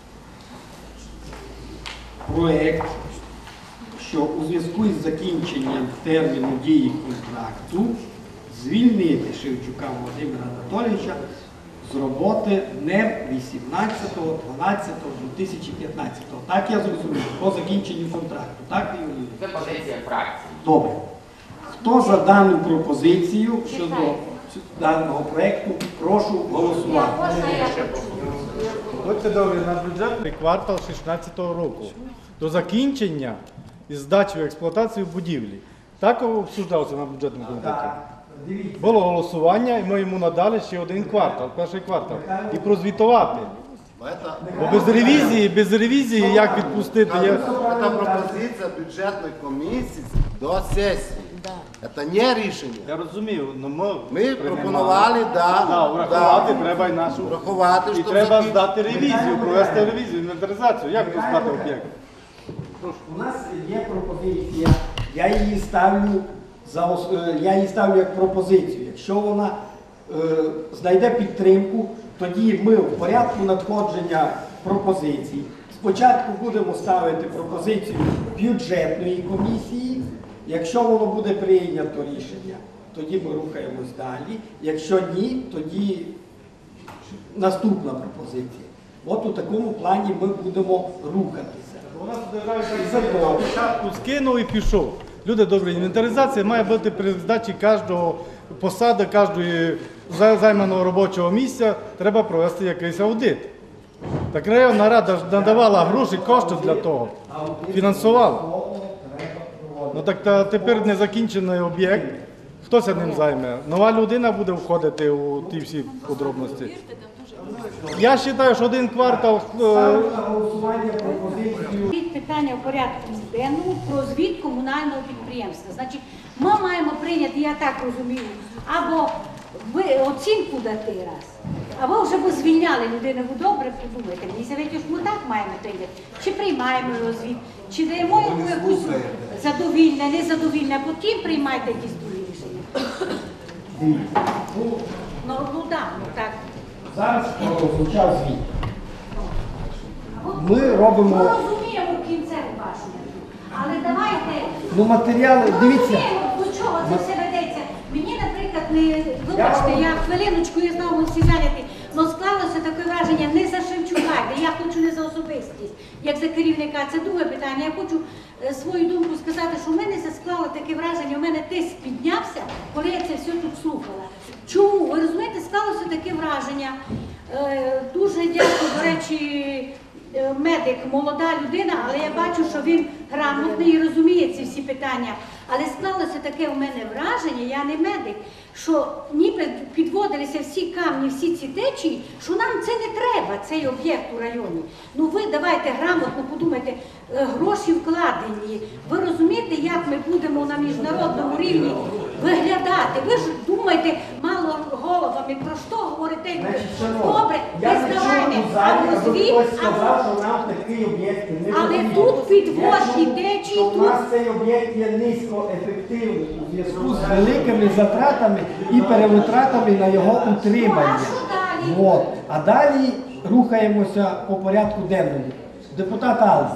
Проект, що у зв'язку із закінченням терміну дії контракту звільнити Шевчука Володимира Анатолійовича з роботи не вісімнадцятого дванадцятого дві тисячі п'ятнадцятого. Так я зрозумів, по закінченню контракту. Так, Юрій Юрійович? Це позиція фракції. Добре. Хто за дану пропозицію щодо даного проекту, прошу голосувати. Будьте добрі, на бюджетний квартал шістнадцятого року до закінчення і здачі в експлуатацію будівлі. Так обсуждався на бюджетному комітеті. Дивіться. Було голосування, і ми йому надали ще один квартал, перший квартал. І прозвітувати. Это, Бо без ревізії, без ревізії як відпустити? Я... это пропозиция бюджетной комиссии до сессии. Это не рішення. Я розумію, але ми, Ми пропонували, да, Да, врахувати да, треба і нашу. врахувати, І щоб треба закін- здати ревізію, провести ревізію, інвентаризацію. Як здати об'єкт? У нас є пропозиція, я її ставлю за ос- е, я її ставлю як пропозицію. Якщо вона е, знайде підтримку, тоді ми в порядку надходження пропозицій спочатку будемо ставити пропозицію бюджетної комісії. Якщо воно буде прийнято рішення, тоді ми рухаємось далі. Якщо ні, тоді наступна пропозиція. От у такому плані ми будемо рухатися. У нас у державі так спочатку скинув і пішов. Люди добрі, інвентаризація має бути при здачі кожного посади, кожного за- займаного робочого місця, треба провести якийсь аудит. Так районна рада ж надавала гроші, кошти для того, фінансувала. Ну так та, тепер незакінчений об'єкт, хто ся ним займе? Нова людина буде входити у ті всі подробності. Я вважаю, що один квартал... е, Ставлю на голосування пропозицію. Від питання в порядку денному про звіт комунального підприємства. Значить, ми маємо прийняти, я так розумію, або ви оцінку дати раз, або вже ви звільняли людину, ви добре подумайте. Мені здається, що ми так маємо прийняти. Чи приймаємо його звіт, чи даємо йому якусь задовільне, незадовільне, а потім приймайте якісь другі рішення. Ну, ну так, ну так. Зараз прозвучав звіт. Ми Ми робимо розуміємо кінцеву вашу мету, але давайте... ну, матеріали, дивіться. Розуміємо, до чого це все ведеться. Мені, наприклад, не вибачте, я хвилиночку, я знову ми всі зайняті, але склалося таке враження не за Шевчука, де я хочу не за особистість, як за керівника. Це друге питання. Я хочу е, свою думку сказати, що в мене це склало таке враження, у мене тиск піднявся, коли я це все тут слухала. Чому? Ви розумієте, склалося таке враження. Е, дуже дякую, до речі, е, медик, молода людина, але я бачу, що він грамотний і розуміє ці всі питання. Але склалося таке у мене враження, я не медик, що ніби підводилися всі камні, всі ці течії, що нам це не треба, цей об'єкт у районі. Ну ви давайте грамотно подумайте, е, гроші вкладені. Ви розумієте, як ми будемо на міжнародному рівні виглядати? Ви ж думаєте мало головами, про що говорите? Значить, шановні, Добре, я не признавайте, чув у залі, або аби звіт, хтось сказав, або... що нам такий об'єкт не Але потрібен. тут підводні Я чув, течії, що тут- у нас цей об'єкт є низькоефективний у зв'язку з великими затратами і перевитратами на його утримання. Ну, а що далі? От. А далі рухаємося по порядку денному. Депутат Алла.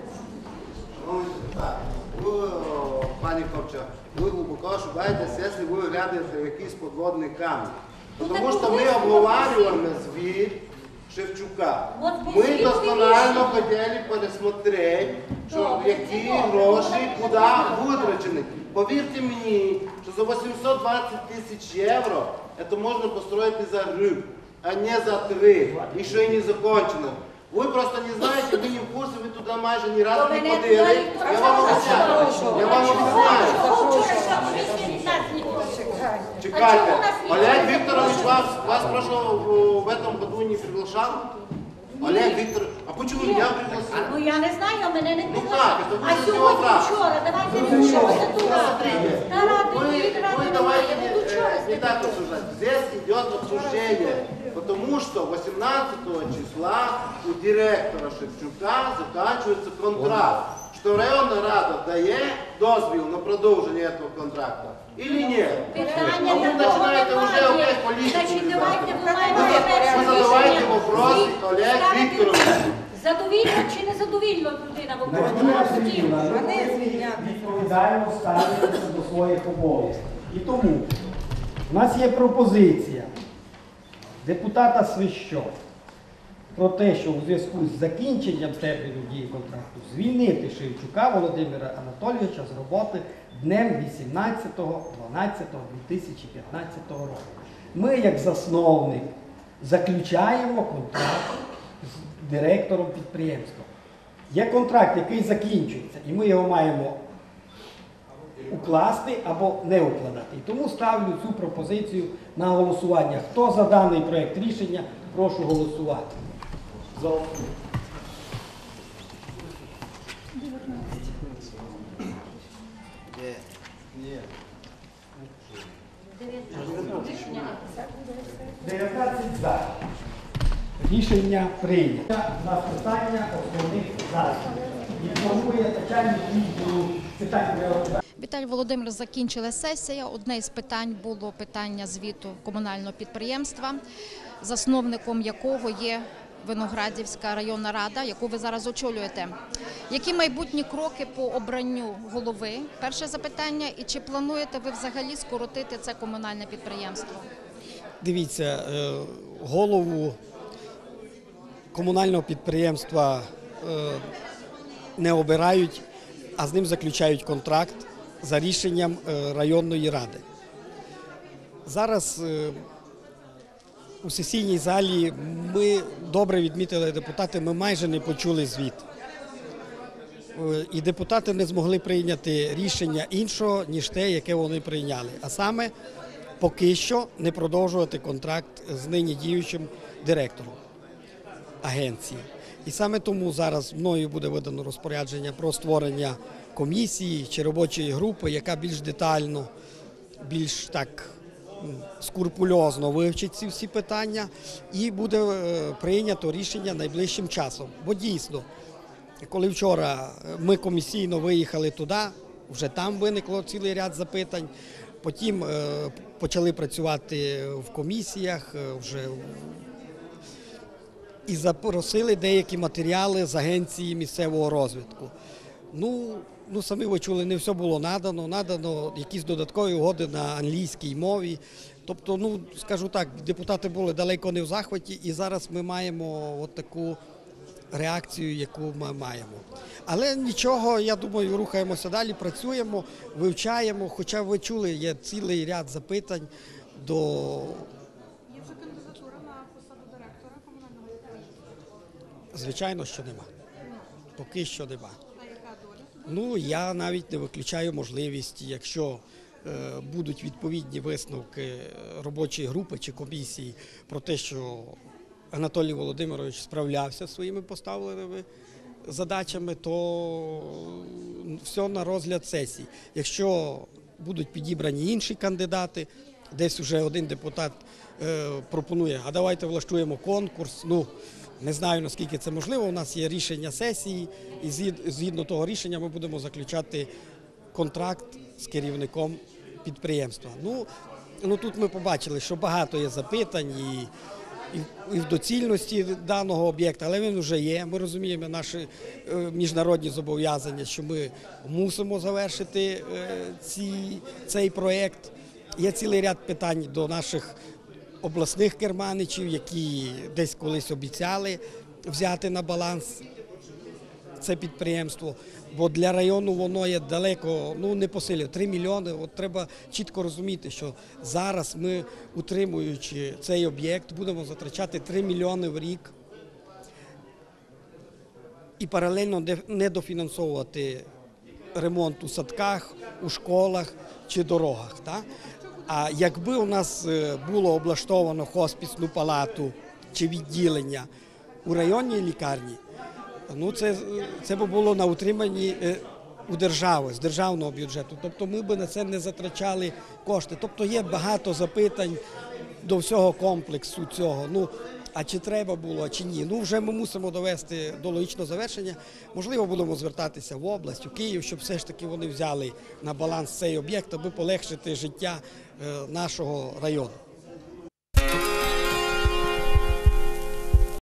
Шановні депутати, ви, о, пані Ковча, ви глибоко ошибаєтесь, якщо ви глянете якийсь подводний камінь. Тому так що ви ми ж обговорюємо звіт Шевчука. От був Ми звіт досконально вирішений. хотіли пересмотрети, що Добре, які це добре. гроші Добре, куди це витрачені. Повірте мені, що за вісімсот двадцять тисяч євро це можна построїти за рік, а не за три. І ще й не закончено. Ви просто не знаєте, ви не в курсі, ви туди майже ні разу не ходили. Я вам обіцяю. Я вам обіцяю. Чекайте, Олег Викторович вас, вас прошлого в этом году не приглашал? Олег Віктор, а почему меня пригласили? Ну я не знаю, мене не так, приглашали. это вы А за сьогодні, цього фракції. вчора, давайте не Зрозуміло. лишимося тут. Смотрите, Та ради Вы, ні, ради вы немає. давайте Ну, тут вчора э, не так обсуждать. Здесь идет обсуждение, потому что восемнадцатого числа у директора Шевчука заканчивается контракт. Что районная рада дає дозвіл на продовження этого контракта или нет? Питання А ви такого починаєте вже немає. опять політику. Значить, давайте вести. вимагаємо Ви перше задавайте рішення. вопроси, Олег Ставити Вікторович. Задовільно чи незадовільно людина Надія виконує Сергіївна, ми повинні відповідально ставитися до своїх обов'язків. І тому у нас є пропозиція депутата Свищов про те, що у зв'язку з закінченням терміну дії контракту звільнити Шевчука Володимира Анатолійовича з роботи днем вісімнадцятого дванадцятого дві тисячі п'ятнадцятого року. Ми, як засновник, заключаємо контракт з директором підприємства. Є контракт, який закінчується, і ми його маємо укласти або не укладати. І тому ставлю цю пропозицію на голосування. Хто за даний проєкт рішення, прошу голосувати. За. дев'ятнадцять за. Рішення прийнято. У нас питання основних засобів. Інформує начальник відділу питань природоохорони. Віталій Володимир, закінчила сесія. Одне із питань було питання звіту комунального підприємства, засновником якого є Виноградівська районна рада, яку ви зараз очолюєте. Які майбутні кроки по обранню голови? Перше запитання. І чи плануєте ви взагалі скоротити це комунальне підприємство? Дивіться, голову комунального підприємства не обирають, а з ним заключають контракт за рішенням районної ради. Зараз у сесійній залі ми добре відмітили депутати, ми майже не почули звіт. І депутати не змогли прийняти рішення іншого, ніж те, яке вони прийняли. А саме, поки що не продовжувати контракт з нині діючим директором агенції. І саме тому зараз мною буде видано розпорядження про створення комісії чи робочої групи, яка більш детально, більш так скрупульозно вивчить ці всі питання і буде прийнято рішення найближчим часом. Бо дійсно, коли вчора ми комісійно виїхали туди, вже там виникло цілий ряд запитань, потім почали працювати в комісіях, вже і запросили деякі матеріали з агенції місцевого розвитку. Ну, ну самі ви чули, не все було надано, надано якісь додаткові угоди на англійській мові. Тобто, ну, скажу так, депутати були далеко не в захваті, і зараз ми маємо от таку реакцію, яку ми маємо. Але нічого, я думаю, рухаємося далі, працюємо, вивчаємо, хоча ви чули, є цілий ряд запитань до... Є вже кандидатура на посаду директора комунального підприємства? Звичайно, що нема. Поки що нема. А яка доля? Ну, я навіть не виключаю можливість, якщо е, будуть відповідні висновки робочої групи чи комісії про те, що Анатолій Володимирович справлявся зі своїми поставленими задачами, то все на розгляд сесії. Якщо будуть підібрані інші кандидати, десь вже один депутат е, пропонує, а давайте влаштуємо конкурс, ну, не знаю, наскільки це можливо, у нас є рішення сесії, і згідно того рішення ми будемо заключати контракт з керівником підприємства. Ну, ну тут ми побачили, що багато є запитань і, і, і в доцільності даного об'єкта, але він вже є. Ми розуміємо наші е, міжнародні зобов'язання, що ми мусимо завершити е, ці, цей проєкт. Є цілий ряд питань до наших обласних керманичів, які десь колись обіцяли взяти на баланс це підприємство, бо для району воно є далеко, ну не по силі, три мільйони. От треба чітко розуміти, що зараз ми, утримуючи цей об'єкт, будемо затрачати три мільйони в рік і паралельно не дофінансовувати ремонт у садках, у школах чи дорогах. Так? А якби у нас було облаштовано хоспісну палату чи відділення у районній лікарні, ну це, це б було на утриманні е, у держави, з державного бюджету. Тобто ми б на це не затрачали кошти. Тобто є багато запитань до всього комплексу цього. Ну, а чи треба було, чи ні. Ну, вже ми мусимо довести до логічного завершення. Можливо, будемо звертатися в область, у Київ, щоб все ж таки вони взяли на баланс цей об'єкт, аби полегшити життя е, нашого району.